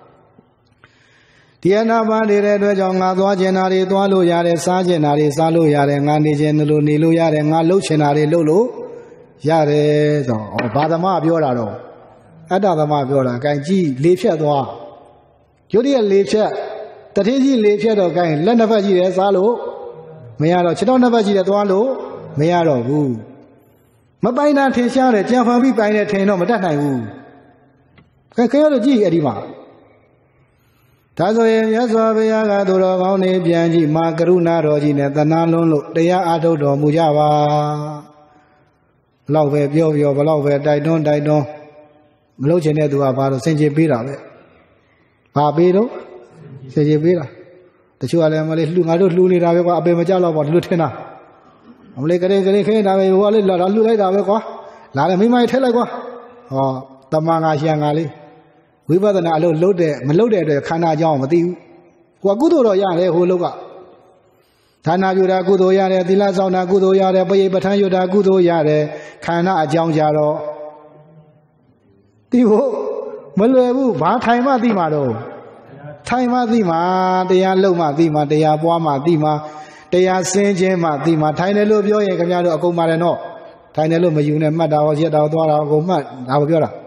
ဒီအနာပါနေတဲ့အတွက်ကြောင့်ငါသွားကျင်တာတွေသွားလို့ရတယ်စားကျင်တာတွေစားလို့ရတယ်ငါနေကျင်လို့နေလို့ရတယ်ငါလှုပ်ချင်တာတွေလှုပ်လို့ရတယ်ဆိုတော့ဘာသမပြောတာတော့အတ္တသမပြောတာကဲကြည့်လေးဖြတ်သွားကျိုးတည်းလေးဖြတ်တထေးကြီးလေးဖြတ်တော့ကဲလက်နှစ်ဖက်ကြီးတယ်စားလို့မရတော့ခြေထောက်နှစ်ဖက်ကြီးတယ်သွားလို့မရတော့ဘူးမပိုင်တာထင်ရှားတယ်ကြံဖန်ပြီးပိုင်တယ်ထင်တော့မတတ်နိုင်ဘူးခဲခဲရတော့ကြည့်အဲ့ဒီမှာဒါဆိုရင်မြတ်စွာဘုရားကသူတော်ကောင်းတွေပြန်ကြည့်မာကရုဏာတော်ကြီးနဲ့သနာလွန်းလို့တရားအားထုတ်တော်မူကြပါဘလောက်ပဲပြောပြောဘလောက်ပဲတိုက်တွန်းတိုက်တွန်းမလုပ်ချင်တဲ့သူကဘာလို့စင်ကြယ်ပေးတာပဲဘာပေးတော့စင်ကြယ်ပေးတာတချို့ကလည်းမလေးလှူငါတို့လှူနေတာပဲကွာအပေမကြောက်တော့ပါဒီလိုထင်တာအမလေးကလေးကလေးခဲတာပဲဟိုကလေးလာလှူလိုက်တာပဲကွာလာတယ်မိမကြီးထည့်လိုက်ကွာဟောတမန်ငါရှံငါလေးဝိပဿနာအလုပ်လုပ်တဲ့မလုပ်တဲ့အတွက်ခန္ဓာကြောင်းမသိဘူးဟိုကကုသိုလ်တော့ရတယ်ဟိုလောက်ကဒါနာပြုတာကုသိုလ်ရတယ်သီလဆောင်တာကုသိုလ်ရတယ်ပရိပဋ္ဌာန်းယူတာကုသိုလ်ရတယ်ခန္ဓာအကြောင်းကြတော့သိဖို့မလွယ်ဘူးဘာထိုင်မှသိမှာတော့ထိုင်မှသိမှာတရားလုံးမှသိမှာတရားပွားမှသိမှာတရားစင်ခြင်းမှသိမှာထိုင်တယ်လို့ပြောရင်ခင်ဗျားတို့အကုန်ပါတယ်နော်ထိုင်တယ်လို့မယူနဲ့မှတ်တာဟောရက်တာသွားတာအကုန်မှတ်ဒါကိုပြောတာ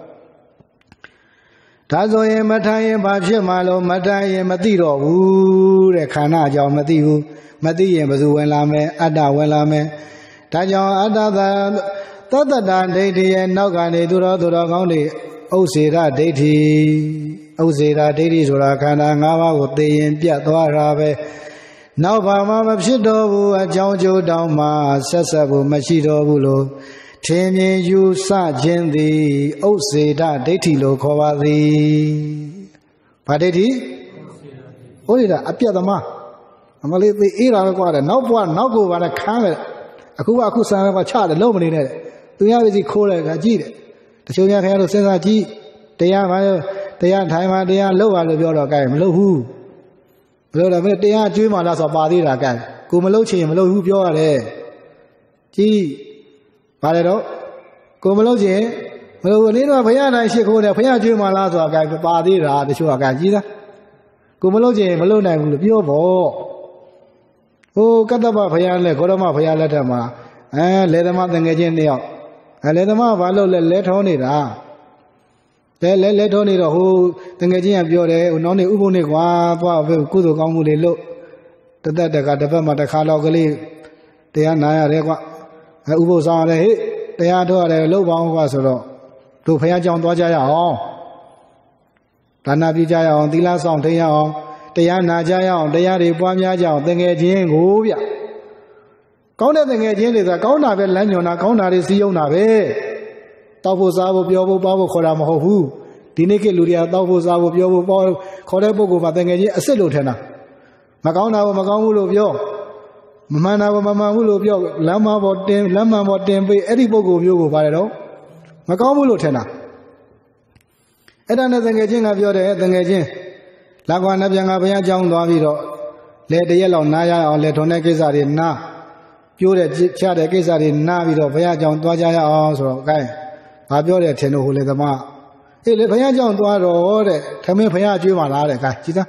ဒါဆိုရင်မထိုင်ရင်ဘာဖြစ်မှာလို့မထိုင်ရင်မသိတော့ဘူးတဲ့ခန္ဓာအကြောင်းမသိဘူးမသိရင်ဘယ်သူဝင်လာမလဲအတ္တဝင်လာမယ်ဒါကြောင့်အတ္တသာသတ္တတာဒိဋ္ဌိရဲ့နောက်ကနေသူတော်သူတော်ကောင်းတွေဥစ္စေရဒိဋ္ဌိဥစ္စေရဒိဋ္ဌိဆိုတာခန္ဓာ၅ပါးကိုသိရင်ပြတ်သွားတာပဲနောက်ဘာမှမဖြစ်တော့ဘူးအကြောင်းကျိုးတောင်းမှဆက်ဆက်ဖို့မရှိတော့ဘူးလို့ထင်မြင်ယူဆခြင်းသည်ဥစ္စေတဒိဋ္ဌိလို့ခေါ်ပါသည်ဘာဒိဋ္ဌိဥစ္စေတအပြတ်သမားအမလေးသိအေးတာပဲကွာတဲ့နောက်ဘဝနောက်ကိုပါနဲ့ခမ်းတယ်အခုကအခုဆံပဲကွာချတယ်လုံးမနေနဲ့သူများပဲစီခိုးတယ်ကကြည့်တယ်တချို့များခင်ဗျားတို့စဉ်းစားကြည့်တရားမှတရားထိုင်မှတရားလှုပ်ပါလို့ပြောတော့ကဲမလှုပ်ဘူးဘယ်လိုလဲမင်းတရားကျွေးမှလားဆိုပါသေးတာကဲကိုမလှုပ်ချင်မလှုပ်ဘူးပြောရတယ်ကြည့်ဘာလဲတော့ကိုမလို့ချင်းမလို့နင်းတော့ဘုရားနိုင်ရှိခိုးတယ်ဘုရားကျွေးမှလားဆိုတာကပါသေးတာတချို့ကကြည်သားကိုမလို့ချင်းမလို့နိုင်ဘူးလို့ပြောပေါ့ဟိုကတ္တပဘုရားလက်ခေါရမဘုရားလက်ထက်မှာအဲလေသမားတငယ်ချင်းနှစ်ယောက်အဲလေသမားဘာလို့လဲလဲထောနေတာလဲလဲလဲထောနေတော့ဟိုတငယ်ချင်းကပြောတယ်ဟိုနောက်နေဥပုံနေကွာသွားကုသိုလ်ကောင်းမှုတွေလို့တသက်တကတစ်ပတ်မှတစ်ခါတော့ကလေးတရားနာရတယ်ကွာဥပုသ်ဆောင်ရတယ်ဟဲ့တရားထုတ်ရတယ်လှုပ်ပါအောင်ကွာဆိုတော့တို့ဘုရားကြောင့်သွားကြရအောင်ဒါနပြုကြရအောင်သီလဆောင်ထိရအောင်တရားနာကြရအောင်တရားတွေပွားများကြအောင်တငယ်ချင်းကိုဗျကောင်းတဲ့တငယ်ချင်းတွေဆိုကောင်းတာပဲလမ်းညွန်တာကောင်းတာတွေစီးယုံတာပဲတောက်ဖို့စားဖို့ပြောဖို့ပေါဖို့ခေါ်တာမဟုတ်ဘူးဒီနေ့ခေတ်လူတွေကတောက်ဖို့စားဖို့ပြောဖို့ပေါခေါ်တဲ့ပုဂ္ဂိုလ်မှာတငယ်ချင်းအစ်စ်လို့ထင်တာမကောင်းတာကိုမကောင်းဘူးလို့ပြောမမှန်တာကိုမမှန်ဘူးလို့ပြောလမ်းမပေါ်တင်လမ်းမပေါ်တင်ပေးအဲ့ဒီပုဂ္ဂိုလ်မျိုးကိုပါတယ်တော့မကောင်းဘူးလို့ထင်တာအဲ့ဒါနဲ့တငယ်ချင်းကပြောတယ်တငယ်ချင်းလာကွာနပြန်ကဘုရားကြောင်းသွားပြီးတော့လေတရက်လောက်နားရအောင်လေထုံတဲ့ကိစ္စတွေနားပြိုးတဲ့ချတဲ့ကိစ္စတွေနားပြီးတော့ဘုရားကြောင်းသွားကြရအောင်ဆိုတော့ gain ဘာပြောတယ်ထင်လို့ဟိုလေသမားအေးလေဘုရားကြောင်းသွားတော့တဲ့ထမင်းဘုရားကျွေးမှလားတဲ့ gain ကြည်သား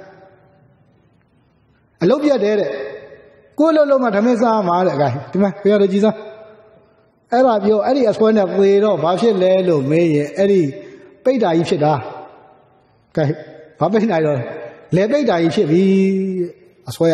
အလုပ်ပြတ်တယ်တဲ့ကိုယ်လုံးလုံးမှဓမင်းစားမှာတဲ့ gain ဒီမှာဘုရားတို့ကြည်သားအဲ့ဒါပြောအဲ့ဒီအစွဲနဲ့သေတော့ဘာဖြစ်လဲလို့မေးရင်အဲ့ဒီပိဋ္ဌာကြီးဖြစ်တာ gain ဘာပိဋ္ဌာရောလေသိတာကြီးဖြစ်ပြီအစွဲရ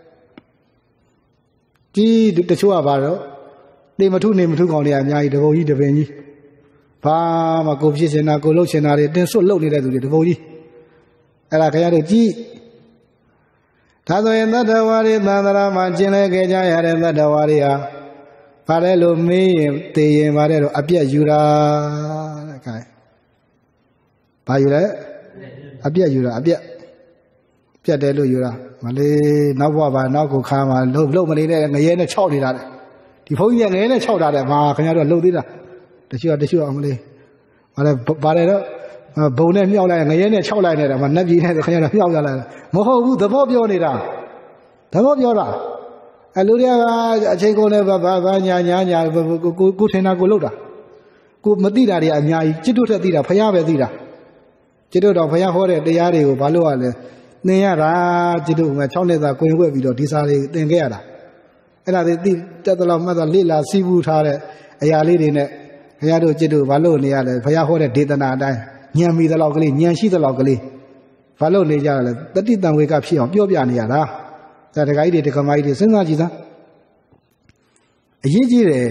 ဒီတချို့ကပါတော့နေမထုနေမထုကောင်တွေအများကြီးတပုံကြီးတပင်ကြီးဘာမှကိုဖြစ်နေတာကိုလှုပ်နေတာတွေတင်းစွတ်လှုပ်နေတဲ့သူတွေတပုံကြီးအဲ့ဒါခင်ဗျားတို့ကြည့်ဒါဆိုရင်သတ္တဝါတွေသံသရာမှာကျင်လည်ခဲ့ကြရတဲ့သတ္တဝါတွေဟာဘာလဲလို့မေးရင်သိရင်ဗါတဲ့တော့အပြက်ယူတာတဲ့ခိုင်ဘာယူလဲအပြက်ယူတာအပြက်ပြက်တယ်လို့ယူတာမလေးနောက်ဘဝပါနောက်ကိုခါမှာလှုပ်လှုပ်မနေတဲ့ငရဲနဲ့ခြောက်နေတာတဲ့ဒီဘုန်းကြီးကငရဲနဲ့ခြောက်တာတဲ့မာခင်ဗျားတို့လှုပ်သေးတာတချို့တချို့အောင်မလေးဘာလဲဘာလဲတော့ဘုံနဲ့မြောက်လိုက်ငရဲနဲ့ခြောက်လိုက်နေတာမှနတ်ပြည်နဲ့ခင်ဗျားတို့မြောက်ကြလိုက်မဟုတ်ဘူးသဘောပြောနေတာသဘောပြောတာအလူတွေကအချိန်ကုန်နဲ့ဘာဘာညာညာညာကိုကိုထင်တာကိုလှုပ်တာကိုမသိတာတွေအများကြီးจิตတို့ထက်သိတာဖျားပဲသိတာจิตတို့တော့ဖျားဟောတဲ့တရားတွေကိုဘာလို့ ရလဲသင်ရတာจิตတို့က၆နှစ်သာကွင်ဝက်ပြီးတော့ဒီစာတွေသင်ခဲ့ရတာအဲ့ဒါတွေသိတက်တလောက်မှတ်တော့လေ့လာစီးပူးထားတဲ့အရာလေးတွေနဲ့ဘုရားတို့จิตတို့ဘာလို့နေရလဲဘုရားဟောတဲ့ဒေသနာအတိုင်းဉာဏ်မီသလောက်ကလေးဉာဏ်ရှိသလောက်ကလေးဘာလို့နေကြရလဲတတိတံဝေကဖြစ်အောင်ပြောပြနေရတာဒါတခါကြီးတွေတက္ကမကြီးတွေစဉ်းစားကြည့်စမ်းအရေးကြီးတယ်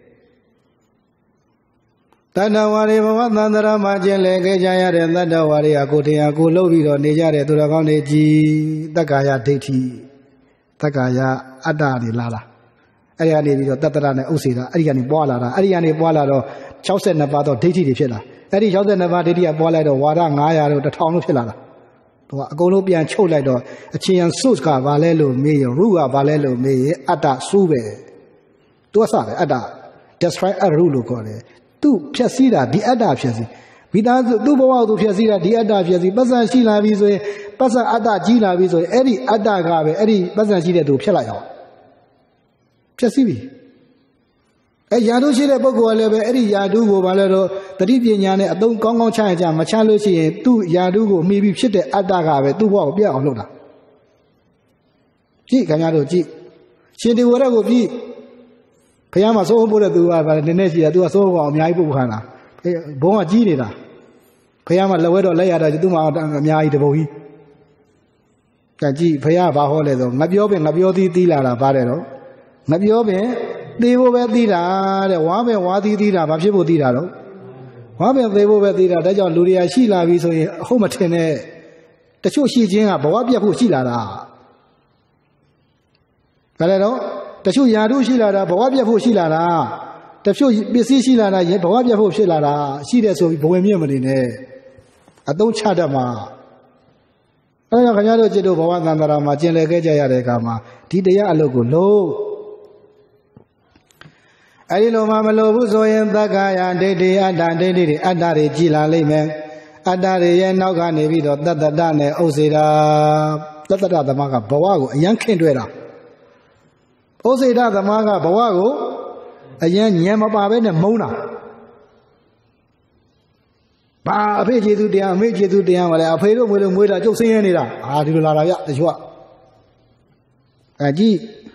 တဏ္ဍဝါတွေဘဝသန္တရာမှာကျင်လည်ခဲ့ကြရတဲ့တဏ္ဍဝါတွေကကိုတရားကိုလှုပ်ပြီးတော့နေကြတဲ့သူတော်ကောင်းတွေကြီးတက္ကာယဒိဋ္ဌိတက္ကာယအတ္တတွေလာလာအဲ့ဒီကနေပြီးတော့တတ္တရနဲ့ဥစ္စေတာအဲ့ဒီကနေပွားလာတာအဲ့ဒီကနေပွားလာတော့၆၂ပါးတော့ဒိဋ္ဌိတွေဖြစ်လာအဲ့ဒီ၆၂ပါးဒိဋ္ဌိကပွားလိုက်တော့ဝါဒ၅၀၀တို့တစ်ထောင်လို့ဖြစ်လာတာသူကအကုန်လုံးပြန်ချုပ်လိုက်တော့အချင်း source ကဘာလဲလို့မေးရင် root ကဘာလဲလို့မေးရင်အတ္တစိုးပဲသူကစတယ်အတ္တ destroy a root လို့ခေါ်တယ်သူဖြည့်စည်းတာဒီအတ္တဖြည့်စည်းမိသားစုသူ့ဘဝကိုသူဖြည့်စည်းတာဒီအတ္တဖြည့်စည်းပတ်စံရှိလာပြီဆိုရင်ပတ်စံအတ္တကြီးလာပြီဆိုရင်အဲ့ဒီအတ္တကပဲအဲ့ဒီပတ်စံရှိတဲ့သူဖြည့်လိုက်အောင်ဖြည့်စည်းပြီအဲယာတုရှိတဲ့ပုဂ္ဂိုလ်ကလည်းပဲအဲ့ဒီယာတုကိုဘာလဲတော့တတိပညာနဲ့အသုံးကောင်းကောင်းချရကြမချလို့ရှိရင်သူ့ယာတုကိုမှီပြီးဖြစ်တဲ့အတ္တကပဲသူ့ဘဝကိုပြတ်အောင်လုပ်တာကြည့်ခင်ဗျားတို့ကြည့်ရှင်ဒီဝရကိုကြည့်ဘုရားမှာစိုးဖို့တဲ့သူကဗာနည်းနည်းရှိတာသူကစိုးဖို့အများကြီးပုတ်ခံတာဘုံကကြီးနေတာဘုရားမှာလက်ဝဲတော့လက်ရတာသူ့မှာအများကြီးတပုံကြီးကကြည့်ဘုရားဘာဟောလဲဆိုငါပြောပင်ငါပြောသည်သီးလာတာပါတယ်တော့ငါပြောပင်သေဖို့ပဲသိတာတဲ့ဝါပဲဝါသီးသီးတာဘာဖြစ်ဖို့သိတာတော့ဝါပဲသေဖို့ပဲသိတာဒါကြောင့်လူတွေကရှိလာပြီဆိုရင်အဟုတ်မထင်နဲ့တချို့ရှိခြင်းကဘဝပြတ်ဖို့ရှိလာတာဒါလည်းတော့တချို့ယာတုရှိလာတာဘဝပြတ်ဖို့ရှိလာတာတချို့ပစ္စည်းရှိလာတာဘဝပြတ်ဖို့ဖြစ်လာတာရှိတယ်ဆိုပြီးဘဝင်မြင့်မနေနဲ့အသုံးချတတ်မှာအဲဒါခင်ဗျားတို့จิตတို့ဘဝသန္တရာမှာကျင်လည်ခဲ့ကြရတဲ့အခါမှာဒီတရားအလုပ်ကိုလုံးအဲ့ဒီလိုမှမလို့ဘူးဆိုရင်သက္ကာယဒိဋ္ဌိအတ္တဒိဋ္ဌိတွေအတ္တတွေကြည်လာလိမ့်မယ်အတ္တတွေရဲ့နောက်ကနေပြီးတော့တတ္တတနဲ့ဥစ္စေတာတတ္တတသမားကဘဝကိုအယံခင့်တွဲတာဥစ္စေတသမားကဘဝကိုအယံညံမပါပဲနဲ့မုန်းတာဘာအဖေကျေသူတရားအမေကျေသူတရားမလဲအဖေတို့မွေးလို့မွေးတာကျုပ်ဆင်းရဲနေတာအာဒီလိုလာတာဗျတချို့ကအဲကြည့်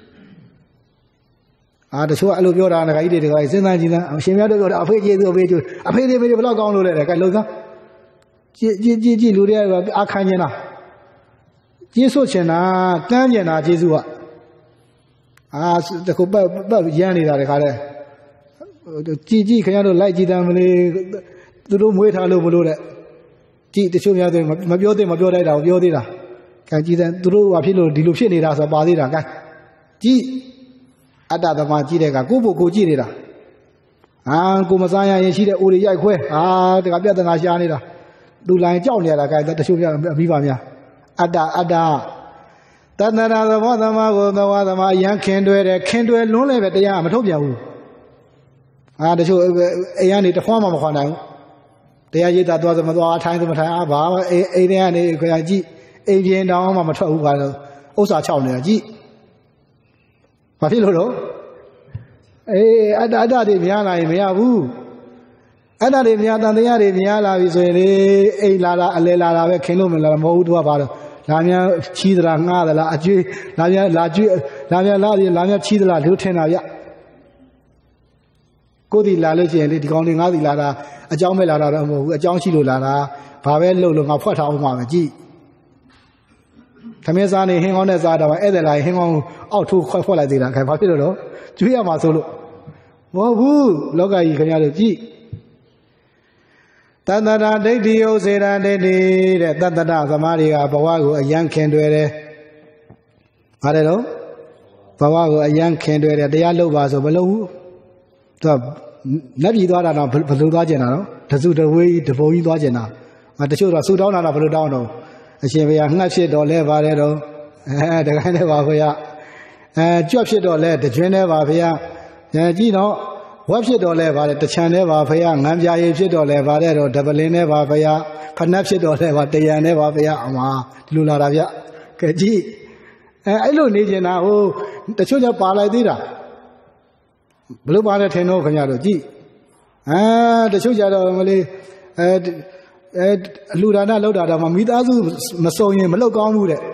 အာတချို့ကအဲ့လိုပြောတာငါကြီးတွေတခါကြီးစဉ်းစားကြည့်လားအရှင်မြတ်တို့ပြောတာအဖေကျေသူအဖေကျေအဖေတွေမေတွေဘယ်လောက်ကောင်းလို့လဲတဲ့ကဲလုံစမ်းကြည့်ကြည့်ကြည့်ကြည့်လူတွေကအာခံနေတာကျေးဇူးချင်တာတန်းကျင်တာကျေးဇူးကအာတခုပတ်ပတ်ရမ်းနေတာတခါလဲကြည့်ကြည့်ခင်ဗျားတို့လိုက်ကြည့်တယ်မလေးသူတို့မွေးထားလို့မလို့တဲ့ကြည့်တချို့များဆိုမပြောသေးမပြောတတ်တာကိုပြောသေးတာကဲကြည့်တယ်သူတို့ဘာဖြစ်လို့ဒီလိုဖြစ်နေတာဆိုပါသေးတာကဲကြည့်အတ္တသမားကြည့်တဲ့ကကိုယ့်ဘုကိုကြည့်နေတာအာကိုမစားရရင်ရှိတဲ့အိုတွေရိုက်ခွဲအာတကပြဿနာရှာနေတာသူလိုင်းကြောက်နေရတာကဲတချို့များပြီးပါများအတ္တအတ္တတဏ္ဍရာသဘောသမားကိုသဝသမားရန်ခင်တွဲတယ်ခင်တွဲလွန်းလည်းပဲတရားမထုတ်ပြန်ဘူးအာတချို့အိမ်ကနေတခွားမှမခွာနိုင်ဘူးတရားရိပ်သာသွားစမသွားအထိုင်းစမထိုင်းအာဘာအိမ်အိမ်ထဲကနေခရကြည့်အိမ်ပြင်းတောင်းမှမထွက်ဘူးပါလို့ဥစ္စာချောက်နေတာကြည့်ဘာဖြစ်လို့တော့အေးအတ္တအတ္တတွေများလာရင်မရဘူးအတ္တတွေများတန်တရားတွေများလာပြီဆိုရင်လေအိမ်လာတာအလဲလာတာပဲခင်လို့မလားမဟုတ်ဘူးသူကဘာလို့လာများချီးသလားငှားသလားအကျွေးလာများလာကျွေးလာများလာလာများချီးသလားလို့ထင်တာဗျကိုယ်ဒီလာလို့ရှိရင်လေဒီကောင်းလေးငါးစီလာတာအကြောင်းပဲလာတာတော့မဟုတ်ဘူးအကြောင်းရှိလို့လာတာဘာပဲလှုပ်လို့ငါဖွက်ထားအောင်မှာပဲကြည့်ခမင်းစားနေဟင်းကောင်းနဲ့စားတော့ဧည့်သည်လာဟင်းကောင်းအောက်ထိုးခွက်ဖွက်လိုက်သေးတာခင်ဘာဖြစ်လို့တော့ကျွေးရမှာဆိုလို့မဟုတ်ဘူးလောကကြီးခင်ဗျားတို့ကြည့်တတ္တရာဒိဋ္ဌိယုစေရာဒိဋ္ဌိတဲ့တတ္တရသမားတွေကဘဝကိုအယံခင်တွယ်တယ်။ပါတယ်တော့ဘဝကိုအယံခင်တွယ်တယ်တရားလုပ်ပါဆိုမလုပ်ဘူး။သူကနတ်ပြည်သွားတာတော့ဘယ်လိုသွားကျင်တာတော့တစုတဝေးကြီးတပုံကြီးသွားကျင်တာ။တချို့တော့ဆူတောင်းတာတော့ဘယ်လိုတောင်းတော့အရှင်ဘုရားငှက်ဖြစ်တော့လဲပါတယ်တော့အဲတခိုင်းနဲ့ပါဘုရားအဲကြွက်ဖြစ်တော့လဲတကြွင်းနဲ့ပါဘုရားအဲကြည့်တော့ဝက်ဖြစ်တော့လဲပါတယ်တချံနဲ့ပါဘုရားငံပြာရည်ဖြစ်တော့လဲပါတယ်တော့ဒပလင်းနဲ့ပါဘုရားဖနက်ဖြစ်တော့လဲပါတရံနဲ့ပါဘုရားအမဒီလိုလာတာဗျကဲကြည့်အဲအဲ့လိုနေကျင်တာဟိုတချို့ကျပါလိုက်သေးတာဘလို့ပါလဲထင်တော့ခင်ဗျားတို့ကြည့်အဲတချို့ကျတော့မလေးအဲအဲအလှူဒါနလောက်တာတော့မိသားစုမစုံရင်မလောက်ကောင်းဘူးတဲ့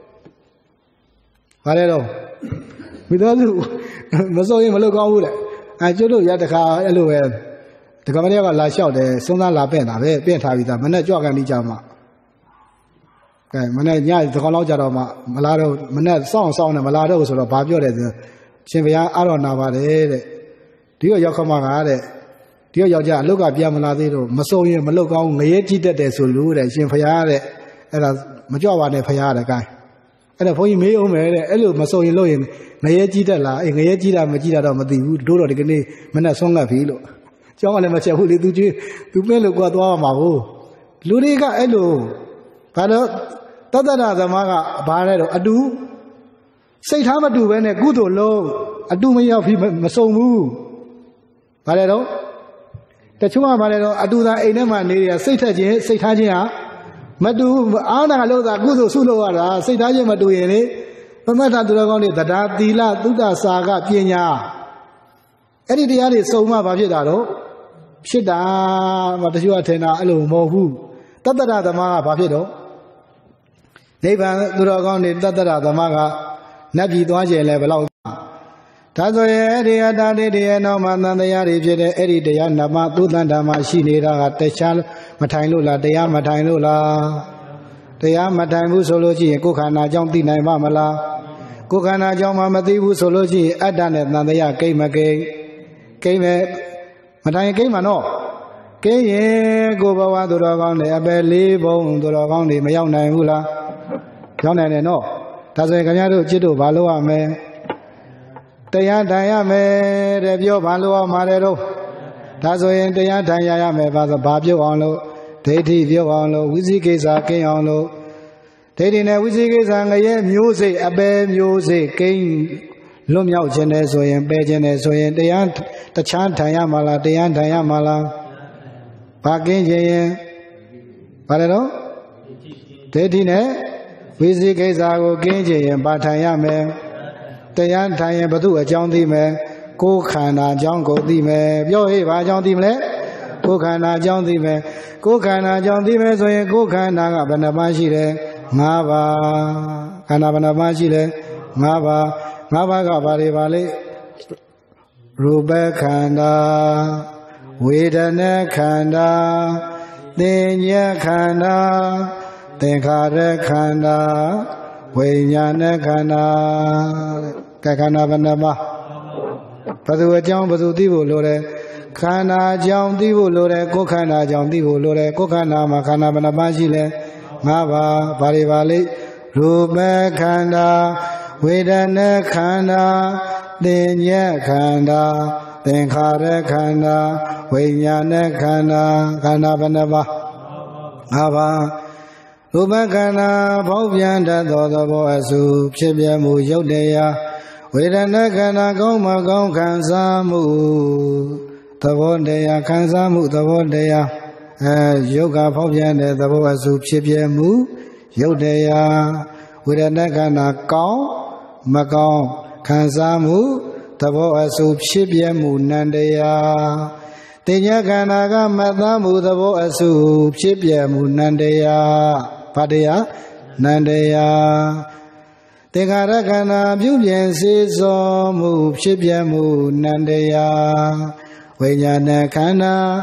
ဘာလဲတော့မိသားစုမစုံရင်မလောက်ကောင်းဘူးတဲ့အဲကျွတ်လို့ရတခါအဲ့လိုပဲတက္ကမတွေကလာလျှောက်တယ်စုံသားလာပဲ့တာပဲပဲ့ထားပြီးသားမနဲ့ကြွကန်ပြီးကြမှာကဲမနဲ့ညသကောင်လောက်ကြတော့မှမလာတော့မနဲ့စောင့်စောင့်နဲ့မလာတော့ဆိုတော့ဘာပြောတယ်ဆိုရှင်ဘုရားအတော်နာပါတယ်တဲ့ဒီတော့ရောက်ခမကတဲ့ဒီတော့ယောက်ျားအလုတ်ကပြန်မလာသေးတော့မစုံရင်မလုတ်ကောင်းငရဲကြည့်တတ်တယ်ဆိုလို့တဲ့ရှင်ဘုရားတဲ့အဲ့ဒါမကြွပါနဲ့ဘုရားတဲ့ကဲအဲ့ဒါဘုန်းကြီးမေးအောင်မယ်တဲ့အဲ့လိုမစုံရင်လို့ရင်ငရဲကြည့်တတ်လားအေးငရဲကြည့်တာမကြည့်တာတော့မသိဘူးတို့တော့ဒီကနေ့မနဲ့ဆွမ်းငတ်ပြီလို့ကျောင်းကလည်းမချက်ဘူးလေသူကျွေးသူပဲလို့ကွာသွားမှာဟုတ်လူတွေကအဲ့လိုဘာလို့တတ္တရသမားကဘာလဲတော့အတူစိတ်ထားမတူပဲနဲ့ကုသိုလ်လုံးအတူမရောက်ပြီးမစုံဘူးဘာလဲတော့တချို့ကဘာလဲတော့အတူသာအိမ်ထဲမှာနေရစိတ်ထက်ခြင်းစိတ်ထားခြင်းဟာမတူအာနာလို့သာကုသိုလ်ဆုလို့ရတာစိတ်ထားခြင်းမတူရင်လေပမတ္ထသူတော်ကောင်းတွေတရားသီလသုဒ္ဓစာကပညာအဲ့ဒီတရားတွေစုံမှဘာဖြစ်တာတော့ဖြစ်တာမတချို့ကထင်တာအဲ့လိုမဟုတ်ဘူးတတ္တရသမားကဘာဖြစ်တော့နိဗ္ဗာန်သူတော်ကောင်းတွေတတ္တရသမားကနတ်ပြည်သွားကြလဲဘယ်လောက်ဒါဆိုရင်အဲ့ဒီအတ္တတွေတရားနောက်မှာသံတရားတွေဖြစ်တဲ့အဲ့ဒီတရားနမသုတ္တံမှာရှိနေတာကတခြားမထိုင်လို့လားတရားမထိုင်လို့လားတရားမထိုင်ဘူးဆိုလို့ရှိရင်ကိုယ်ခန္ဓာကြောင့်သိနိုင်ပါမလားကိုယ်ခန္ဓာကြောင့်မှမသိဘူးဆိုလို့ရှိရင်အတ္တနဲ့သံတရားကိမ့်မကိမ့်ကိမ့်မဲ့မထိုင်ကိမ့်မှာနော်ကိမ့်ရင်ကိုယ်ဘဝသူတော်ကောင်းတွေအပယ်လေးဘုံသူတော်ကောင်းတွေမရောက်နိုင်ဘူးလားရောက်နိုင်တယ်နော်ဒါဆိုရင်ခင်ဗျားတို့จิตတို့ဘာလို့ရမလဲတရားထိုင်ရမယ်တဲ့ပြောဘာလို့အောင်မှာလဲတော့ဒါဆိုရင်တရားထိုင်ရရမယ်ဘာဆိုဘာပြုတ်အောင်လို့ဒိဋ္ဌိပြုတ်အောင်လို့ဝိသိကိစ္စကင်းအောင်လို့ဒိဋ္ဌိနဲ့ဝိသိကိစ္စငရဲမျိုးစိတ်အပယ်မျိုးစိတ်ကိန်းလွတ်မြောက်ခြင်းနဲ့ဆိုရင်ပယ်ခြင်းနဲ့ဆိုရင်တရားတခြားထိုင်ရမှာလားတရားထိုင်ရမှာလားဘာကင်းခြင်းရင်ဘာလဲတော့ဒိဋ္ဌိနဲ့ဝိသိကိစ္စကိုကင်းခြင်းရင်ဘာထိုင်ရမယ်တရားထိုင်ရင်ဘု து အကြောင်းသိမယ်ကိုယ်ခန္ဓာအကြောင်းကိုသိမယ်ပြောဟေ့ဘာအကြောင်းသိမလဲကိုယ်ခန္ဓာအကြောင်းသိမယ်ကိုယ်ခန္ဓာအကြောင်းသိမယ်ဆိုရင်ကိုယ်ခန္ဓာကဘယ်နှပါးရှိလဲ၅ပါးခန္ဓာဘယ်နှပါးရှိလဲ၅ပါး၅ပါးကဘာတွေပါလဲရူပခန္ဓာဝေဒနာခန္ဓာသင်ညခန္ဓာသင်္ခါရခန္ဓာဝိညာဏခန္ဓာကခန္ဓာဘယ်နှပါးဘယ်သူအကြောင်းဘယ်သူသိဖို့လိုတယ်ခန္ဓာအကြောင်းသိဖို့လိုတယ်ကိုယ်ခန္ဓာအကြောင်းသိဖို့လိုတယ်ကိုယ်ခန္ဓာမှာခန္ဓာဘယ်နှပါးရှိလဲ၅ပါးဘာတွေပါလိရူပခန္ဓာဝေဒနာခန္ဓာသင်ညခန္ဓာသင်္ခါရခန္ဓာဝိညာဏခန္ဓာခန္ဓာဘယ်နှပါး၅ပါးရူပခန္ဓာဖောက်ပြန်တတ်သောသဘောအစုဖြစ်ပြမှုရုပ်တရားဝေဒနာခန္ဓာကောင်းမကောင်းခံစားမှုသဘောတရားခံစားမှုသဘောတရားအဲယုတ်ကဖောက်ပြန်တဲ့သဘောအစုဖြစ်ပြမှုရုပ်တရားဝေဒနာခန္ဓာကောင်းမကောင်းခံစားမှုသဘောအစုဖြစ်ပြမှုနံတရားတင်ညာခန္ဓာကမသားမှုသဘောအစုဖြစ်ပြမှုနံတရားဘာတရားနံတရားသင်္ခါရခန္ဓာပြုပြင်စေစောမှုဖြစ်ပြမှုနံတရားဝိညာဏခန္ဓာ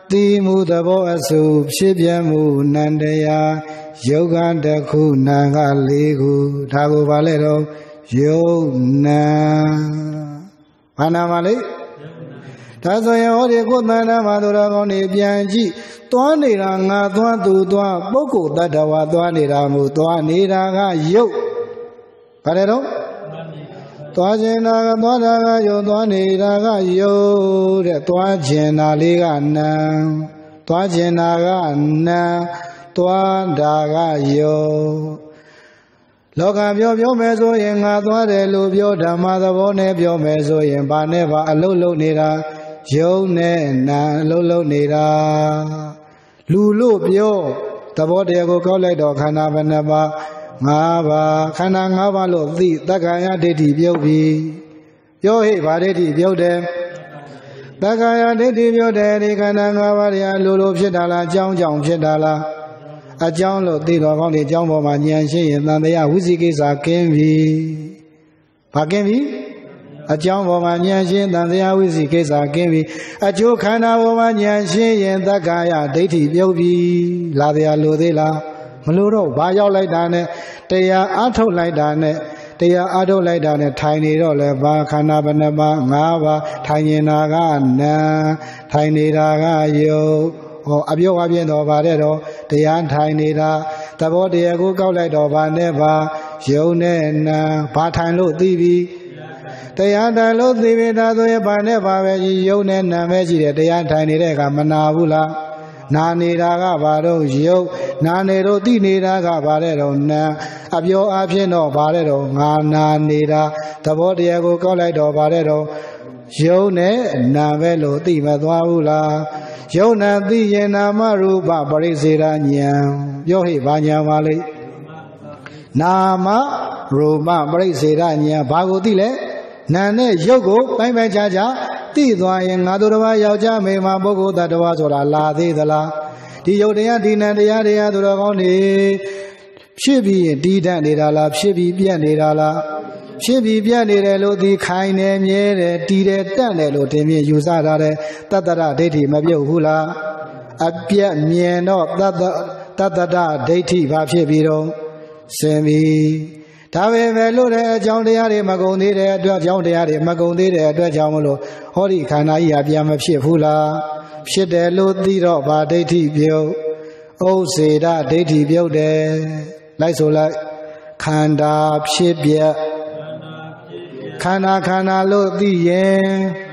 တိမှုသဘောအစုဖြစ်ပြမှုနန္တရားယုတ်ကတခုနာကလေးခုဒါကိုပါလဲတော့ယုတ်နာဘာနာပါလဲဒါဆိုရင်ဟောဒီကိုယ်တဏ္ဍာမှာသူတော်ကောင်းနေပြန်ကြည့်သွားနေတာငါသွားသူသွားပုဂ္ဂိုလ်တ attva သွားနေတာမဟုတ်သွားနေတာကယုတ်ဘာလဲတော့သွားခြင်းနာကသွားတာကယုတ်သွားနေတာကယုတ်တဲ့သွားခြင်းနာလေးကနံသွားခြင်းနာကနံသွားတာကယုတ်လောကပြောပြောမယ်ဆိုရင်ငါသွားတယ်လို့ပြောဓမ္မသဘောနဲ့ပြောမယ်ဆိုရင်ဘာနဲ့ဘာအလုတ်လုတ်နေတာယုတ်နဲ့နာအလုတ်လုတ်နေတာလူလို့ပြောသဘောတရားကိုကောက်လိုက်တော့ခန္ဓာဘယ်နှပါငါးပါးခန္ဓာငါးပါးလို့သိတက္ကာယဒိဋ္ဌိပြုတ်ပြီပြောဟိဗာဒိဋ္ဌိပြုတ်တယ်တက္ကာယဒိဋ္ဌိပြုတ်တယ်ဒီခန္ဓာငါးပါးတွေကလိုလိုဖြစ်တာလားအကြောင်းကြောင့်ဖြစ်တာလားအကြောင်းလို့သိတော်ကောင်းဒီအကြောင်းပေါ်မှာဉာဏ်ရှိရင်သံတရားဝိသိကိစ္စကင်းပြီဘာကင်းပြီအကြောင်းပေါ်မှာဉာဏ်ရှင်းသံတရားဝိသိကိစ္စကင်းပြီအကျိုးခန္ဓာပေါ်မှာဉာဏ်ရှင်းရင်တက္ကာယဒိဋ္ဌိပြုတ်ပြီလာတရားလိုသေးလားမလို့တော့ဘာရောက်လိုက်တာနဲ့တရားအထုတ်လိုက်တာနဲ့တရားအထုတ်လိုက်တာနဲ့ထိုင်နေတော့လဲဘာခန္ဓာဘယ်နှပါငါးပါးထိုင်နေတာကနာထိုင်နေတာကယုတ်ဟောအပြောအပြင်းတော့ဗါတဲ့တော့တရားထိုင်နေတာသဘောတရားကိုကောက်လိုက်တော့ဗာနဲ့ဗာယုံနဲ့နာဘာထိုင်လို့သိပြီတရားထိုင်လို့သိပြီဒါဆိုရင်ဗာနဲ့ဗာပဲကြီးယုံနဲ့နာပဲရှိတယ်တရားထိုင်နေတဲ့အခါမနာဘူးလားနာနေတာကဘာတော့ယုတ်နာနေတော့သိနေတာကဘာတဲ့တော့နာအပြောအပြင်းတော့ဗါတဲ့တော့ငါနာနေတာသဘောတရားကိုကောက်လိုက်တော့ဗါတဲ့တော့ယုံနဲ့နာပဲလို့သိမသွားဘူးလားယုံနာသိရင်နာမရူပပရိစေရဉာဏ်ပြောဟိဘာဉာဏ်ပါလိနာမရူပပရိစေရဉာဏ်ဘာကိုသိလဲနာနဲ့ယုတ်ကိုပိုင်းပိုင်းခြားခြားသိသွားရင်ငါတို့တစ်ပါးယောက်ျားမိန်းမပုဂ္ဂိုလ်တ attva ဆိုတာလာသေးသလားဒီယုတ်တရားဒီနာတရားတရားတို့တော်ကောင်းနေဖြစ်ပြီးရင်တည်တတ်နေတာလားဖြစ်ပြီးပြတ်နေတာလားဖြစ်ပြီးပြတ်နေတယ်လို့ဒီခိုင်နေမြဲတယ်တည်တယ်တတ်တယ်လို့တင်ပြယူဆထားတဲ့တတ္တရဒိဋ္ဌိမပြုတ်ဘူးလားအပြတ်မြင်တော့တတ္တတတ္တရဒိဋ္ဌိဘာဖြစ်ပြီးတော့စင်ပြီဒါပဲပဲလို့တဲ့အကြောင်းတရားတွေမကုန်သေးတဲ့အတွက်အကြောင်းတရားတွေမကုန်သေးတဲ့အတွက်ကြောင့်မလို့ဟောဒီခန္ဓာကြီးဟာပြန်မဖြစ်ဘူးလားဖြစ်တယ်လို့သိတော့ဗာဒိဋ္ဌိပြုတ်ဥစ္စေဒဒိဋ္ဌိပြုတ်တယ်လိုက်ဆိုလိုက်ခန္ဓာဖြစ်ပြခန္ဓာခန္ဓာလို့သိရင်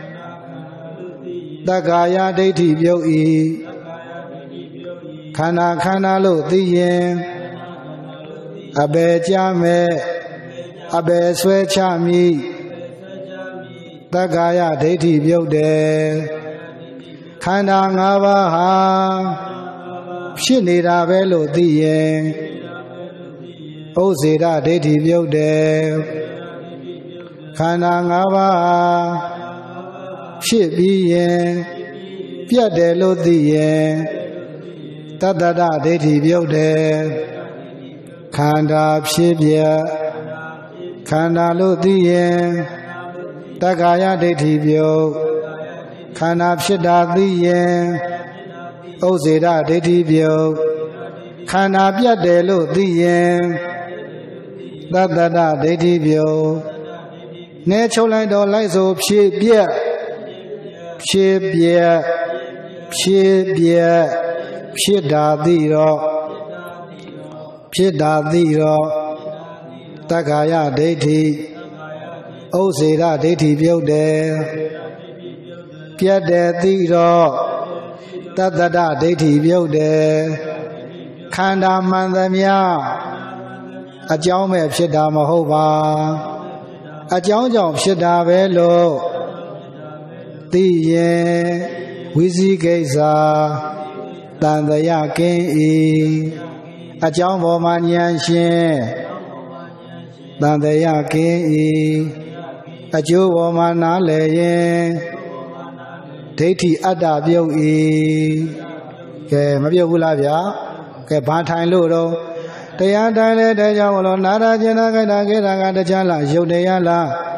တက္ကာယဒိဋ္ဌိပြုတ်၏ခန္ဓာခန္ဓာလို့သိရင်အဘယ်ကြမဲ့အဘယ်ဆွဲချမိတက္ကာယဒိဋ္ဌိပြုတ်တယ်ခန္ဓာ၅ပါးဟာဖြစ်နေတာပဲလို့သိရင်ဥစ္စေဒဒိဋ္ဌိပြုတ်တယ်ခန္ဓာ၅ပါးဟာဖြစ်ပြီးရင်ပြတ်တယ်လို့သိရင်တတ္တရဒိဋ္ဌိပြုတ်တယ်ခန္ဓာဖြစ်ပြခန္ဓာလို့သိရင်တက္ကာယဒိဋ္ဌိပြုတ်ခန္ဓာဖြစ်တာသိရင်ဥစ္စေဒဒိဋ္ဌိပြုတ်ခန္ဓာပြတ်တယ်လို့သိရင်တတ္တရဒိဋ္ဌိပြုတ်နဲချုပ်လိုက်တော့လိုက်ဆိုဖြစ်ပြဖြစ်ပြဖြစ်ပြဖြစ်တာသိတော့ဖြစ်တာသိတော့တက္ကာယဒိဋ္ဌိဥစ္စေဒဒိဋ္ဌိပြုတ်တယ်ပြတ်တယ်သိတော့တတ္တရဒိဋ္ဌိပြုတ်တယ်ခန္ဓာမှန်သမျှအကြောင်းမဲ့ဖြစ်တာမဟုတ်ပါအကြောင်းကြောင့်ဖြစ်တာပဲလို့သိရင်ဝိသိကိစ္စတန်တရားကင်း၏အကြောင်းပေါ်မှာဉာဏ်ရှင်းတန်တရားကင်း၏အကျိုးပေါ်မှာနားလည်ရင်ဒိဋ္ဌိအတ္တပြုတ်၏ကဲမပြုတ်ဘူးလားဗျာကဲဘာထိုင်လို့တော့တရားတိုင်းလဲတဲ့ကြောင့်မလို့နာရကျင်နာခိုက်တာကေတာကတခြားလားယုတ်တရားလား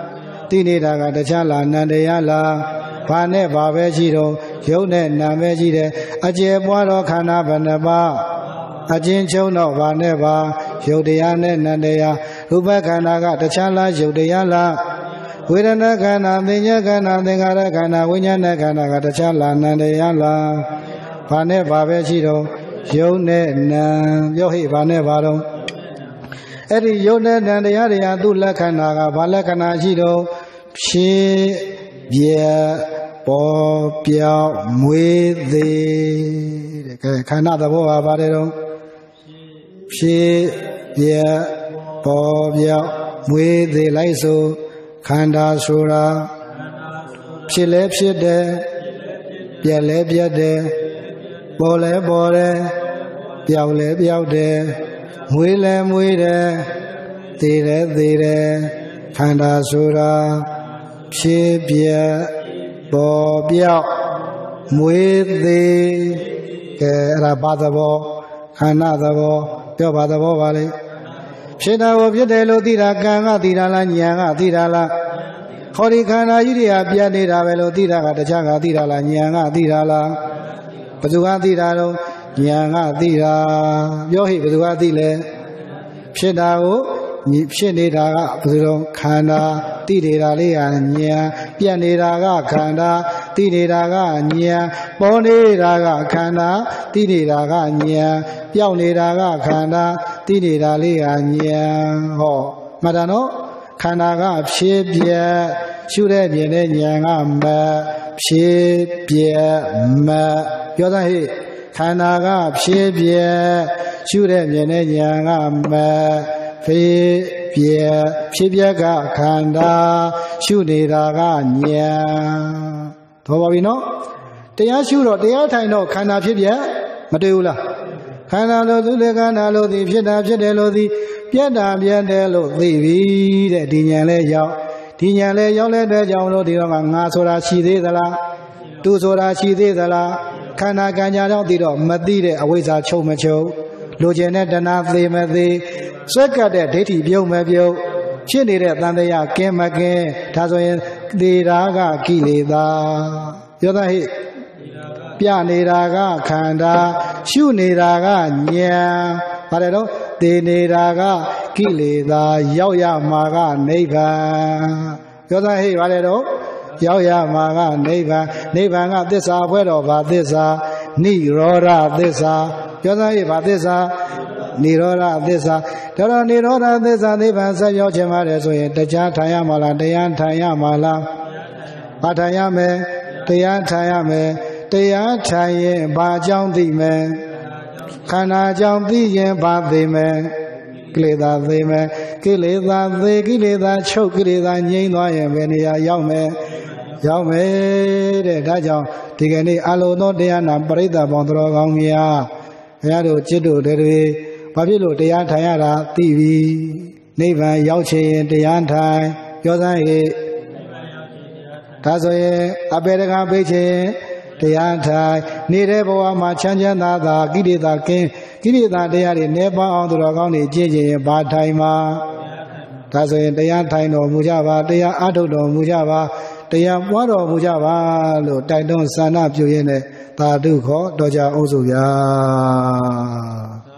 တိနေတာကတခြားလားနန္တရားလားဘာနဲ့ဘာပဲရှိတော့ရုပ်နဲ့နာပဲရှိတယ်အကျေပွားတော့ခန္ဓာဘယ်နှပါအချင်းချုံတော့ဘာနဲ့ဘာရုပ်တရားနဲ့နန္တရားရူပခန္ဓာကတခြားလားရုပ်တရားလားဝေဒနာခန္ဓာသင်္ညခန္ဓာသင်္ခါရခန္ဓာဝိညာဏခန္ဓာကတခြားလားနန္တရားလားဘာနဲ့ဘာပဲရှိတော့ရုပ်နဲ့နာပြောဟိဘာနဲ့ဘာတော့အဲ့ဒီယုတ်တဲ့တန်တရားတွေဟာသူ့လက္ခဏာကဘာလက္ခဏာရှိတော့ဖြစ်ပြပေါ်ပြောင်းမွေးသေးတဲ့ကဲခန္ဓာသဘောဟာပါတယ်တော့ဖြစ်ပြပေါ်ပြောင်းမွေးသေးလိုက်ဆိုခန္ဓာဆိုတာဖြစ်လဲဖြစ်တယ်ပြက်လဲပြက်တယ်ပေါ်လဲပေါ်တယ်ပြောင်းလဲပြောင်းတယ်မွေးလဲမွေးတယ်သေလဲသေတယ်ခန္ဓာဆိုတာဖြစ်ပြပေါ်ပြောက်မွေးသေးကဲအဲ့ဒါဘာသဘောခန္ဓာသဘောပြောဘာသဘောပါလဲဖြစ်တာကိုဖြစ်တယ်လို့သိတာကံကသိတာလားဉာဏ်ကသိတာလားဟောဒီခန္ဓာကြီးတွေကပြတ်နေတာပဲလို့သိတာကတခြားကသိတာလားဉာဏ်ကသိတာလားဘယ်သူကသိတာတော့ဉာဏ်ကသိတာပြောဟိဘယ်သူကသိလဲဖြစ်တာကိုဖြစ်နေတာကဘယ်လိုခန္ဓာသိနေတာလေးကဉာဏ်ပြတ်နေတာကခန္ဓာသိနေတာကဉာဏ်ပေါ်နေတာကခန္ဓာသိနေတာကဉာဏ်ပြောက်နေတာကခန္ဓာသိနေတာလေးကဉာဏ်ဟောမှတ်တာနော်ခန္ဓာကဖြစ်ပြရှုတဲ့မြင်တဲ့ဉာဏ်ကမဖြစ်ပြမပြောသားဟိခန္ဓာကဖြစ်ပြရှုတဲ့မြင်တဲ့ဉာဏ်ကမဖြစ်ပြဖြစ်ပြကခန္ဓာရှုနေတာကဉာဏ်တော့ပါပြီနော်တရားရှုတော့တရားထိုင်တော့ခန္ဓာဖြစ်ပြမတွေ့ဘူးလားခန္ဓာလို့သူလေခန္ဓာလို့ဒီဖြစ်တာဖြစ်တယ်လို့ဒီပြတ်တာပြတ်တယ်လို့သိပြီတဲ့ဒီဉာဏ်လဲရောက်ဒီဉာဏ်လဲရောက်တဲ့အတွက်ကြောင့်လို့ဒီတော့ကငါဆိုတာရှိသေးသလားသူဆိုတာရှိသေးသလားခန္ဓာကံညာတော့သိတော့မသိတဲ့အဝိဇ္ဇာချုပ်မချုပ်လိုချင်တဲ့တဏှာသေးမသေးစွက်ကပ်တဲ့ဒိဋ္ဌိပြုံးမပြုံးဖြစ်နေတဲ့တန်တရားကင်းမကင်းဒါဆိုရင်သေတာကကိလေသာပြောသားဟိပြနေတာကခန္ဓာရှုနေတာကဉာဏ်ပါတယ်တော့သေနေတာကကိလေသာရောက်ရမှာကနိဗ္ဗာန်ပြောသားဟိပါတယ်တော့ရောက်ရမှာကနိဗ္ဗာန်နိဗ္ဗာန်ကသစ္စာဘွဲ့တော်ဘာသစ္စာနိရောဓသစ္စာပြောသားဟိဘာသစ္စာနိရောဓသစ္စာဒါတော့နိရောဓသစ္စာနိဗ္ဗာန်ဆက်ရောက်ခြင်းပါတယ်ဆိုရင်တရားထိုင်ရမှာလားတရားထိုင်ရမှာလားဘာထိုင်ရမယ်တရားထိုင်ရမယ်တရားထိုင်ရင်ဘာအကြောင်းသိမယ်ခန္ဓာအကြောင်းသိရင်ဘာသိမယ်ကိလေသာသိမယ်ကိလေသာသိကိလေသာချုပ်ကိလေသာငြိမ်းသွားရင်ဘယ်နေရာရောက်မယ်ရောက်မယ်တဲ့ဒါကြောင့်ဒီကနေ့အလုံးသောတရားနာပရိသတ်ပေါင်းတော်ကောင်းများဘုရားတို့จิตတို့တွေဘာဖြစ်လို့တရားထိုင်ရတာသိပြီနိဗ္ဗာန်ရောက်ချင်ရင်တရားထိုင်ပြောစမ်းဟိဒါဆိုရင်အပေတကားပိတ်ချင်တရားထိုင်နေတဲ့ဘဝမှာချမ်းချမ်းသာသာကိလေသာကင်းကိလေသာတရားတွေနေပါအောင်သူတော်ကောင်းတွေကျင့်ကြရင်ဘာထိုင်မှာဒါဆိုရင်တရားထိုင်တော်မူကြပါတရားအားထုတ်တော်မူကြပါတရားပွားတော်မူကြပါလို့တိုက်တွန်းဆန္ဒပြုရင်းနဲ့သာဓုခေါ်တော်ကြအောင်ဆိုဗျာ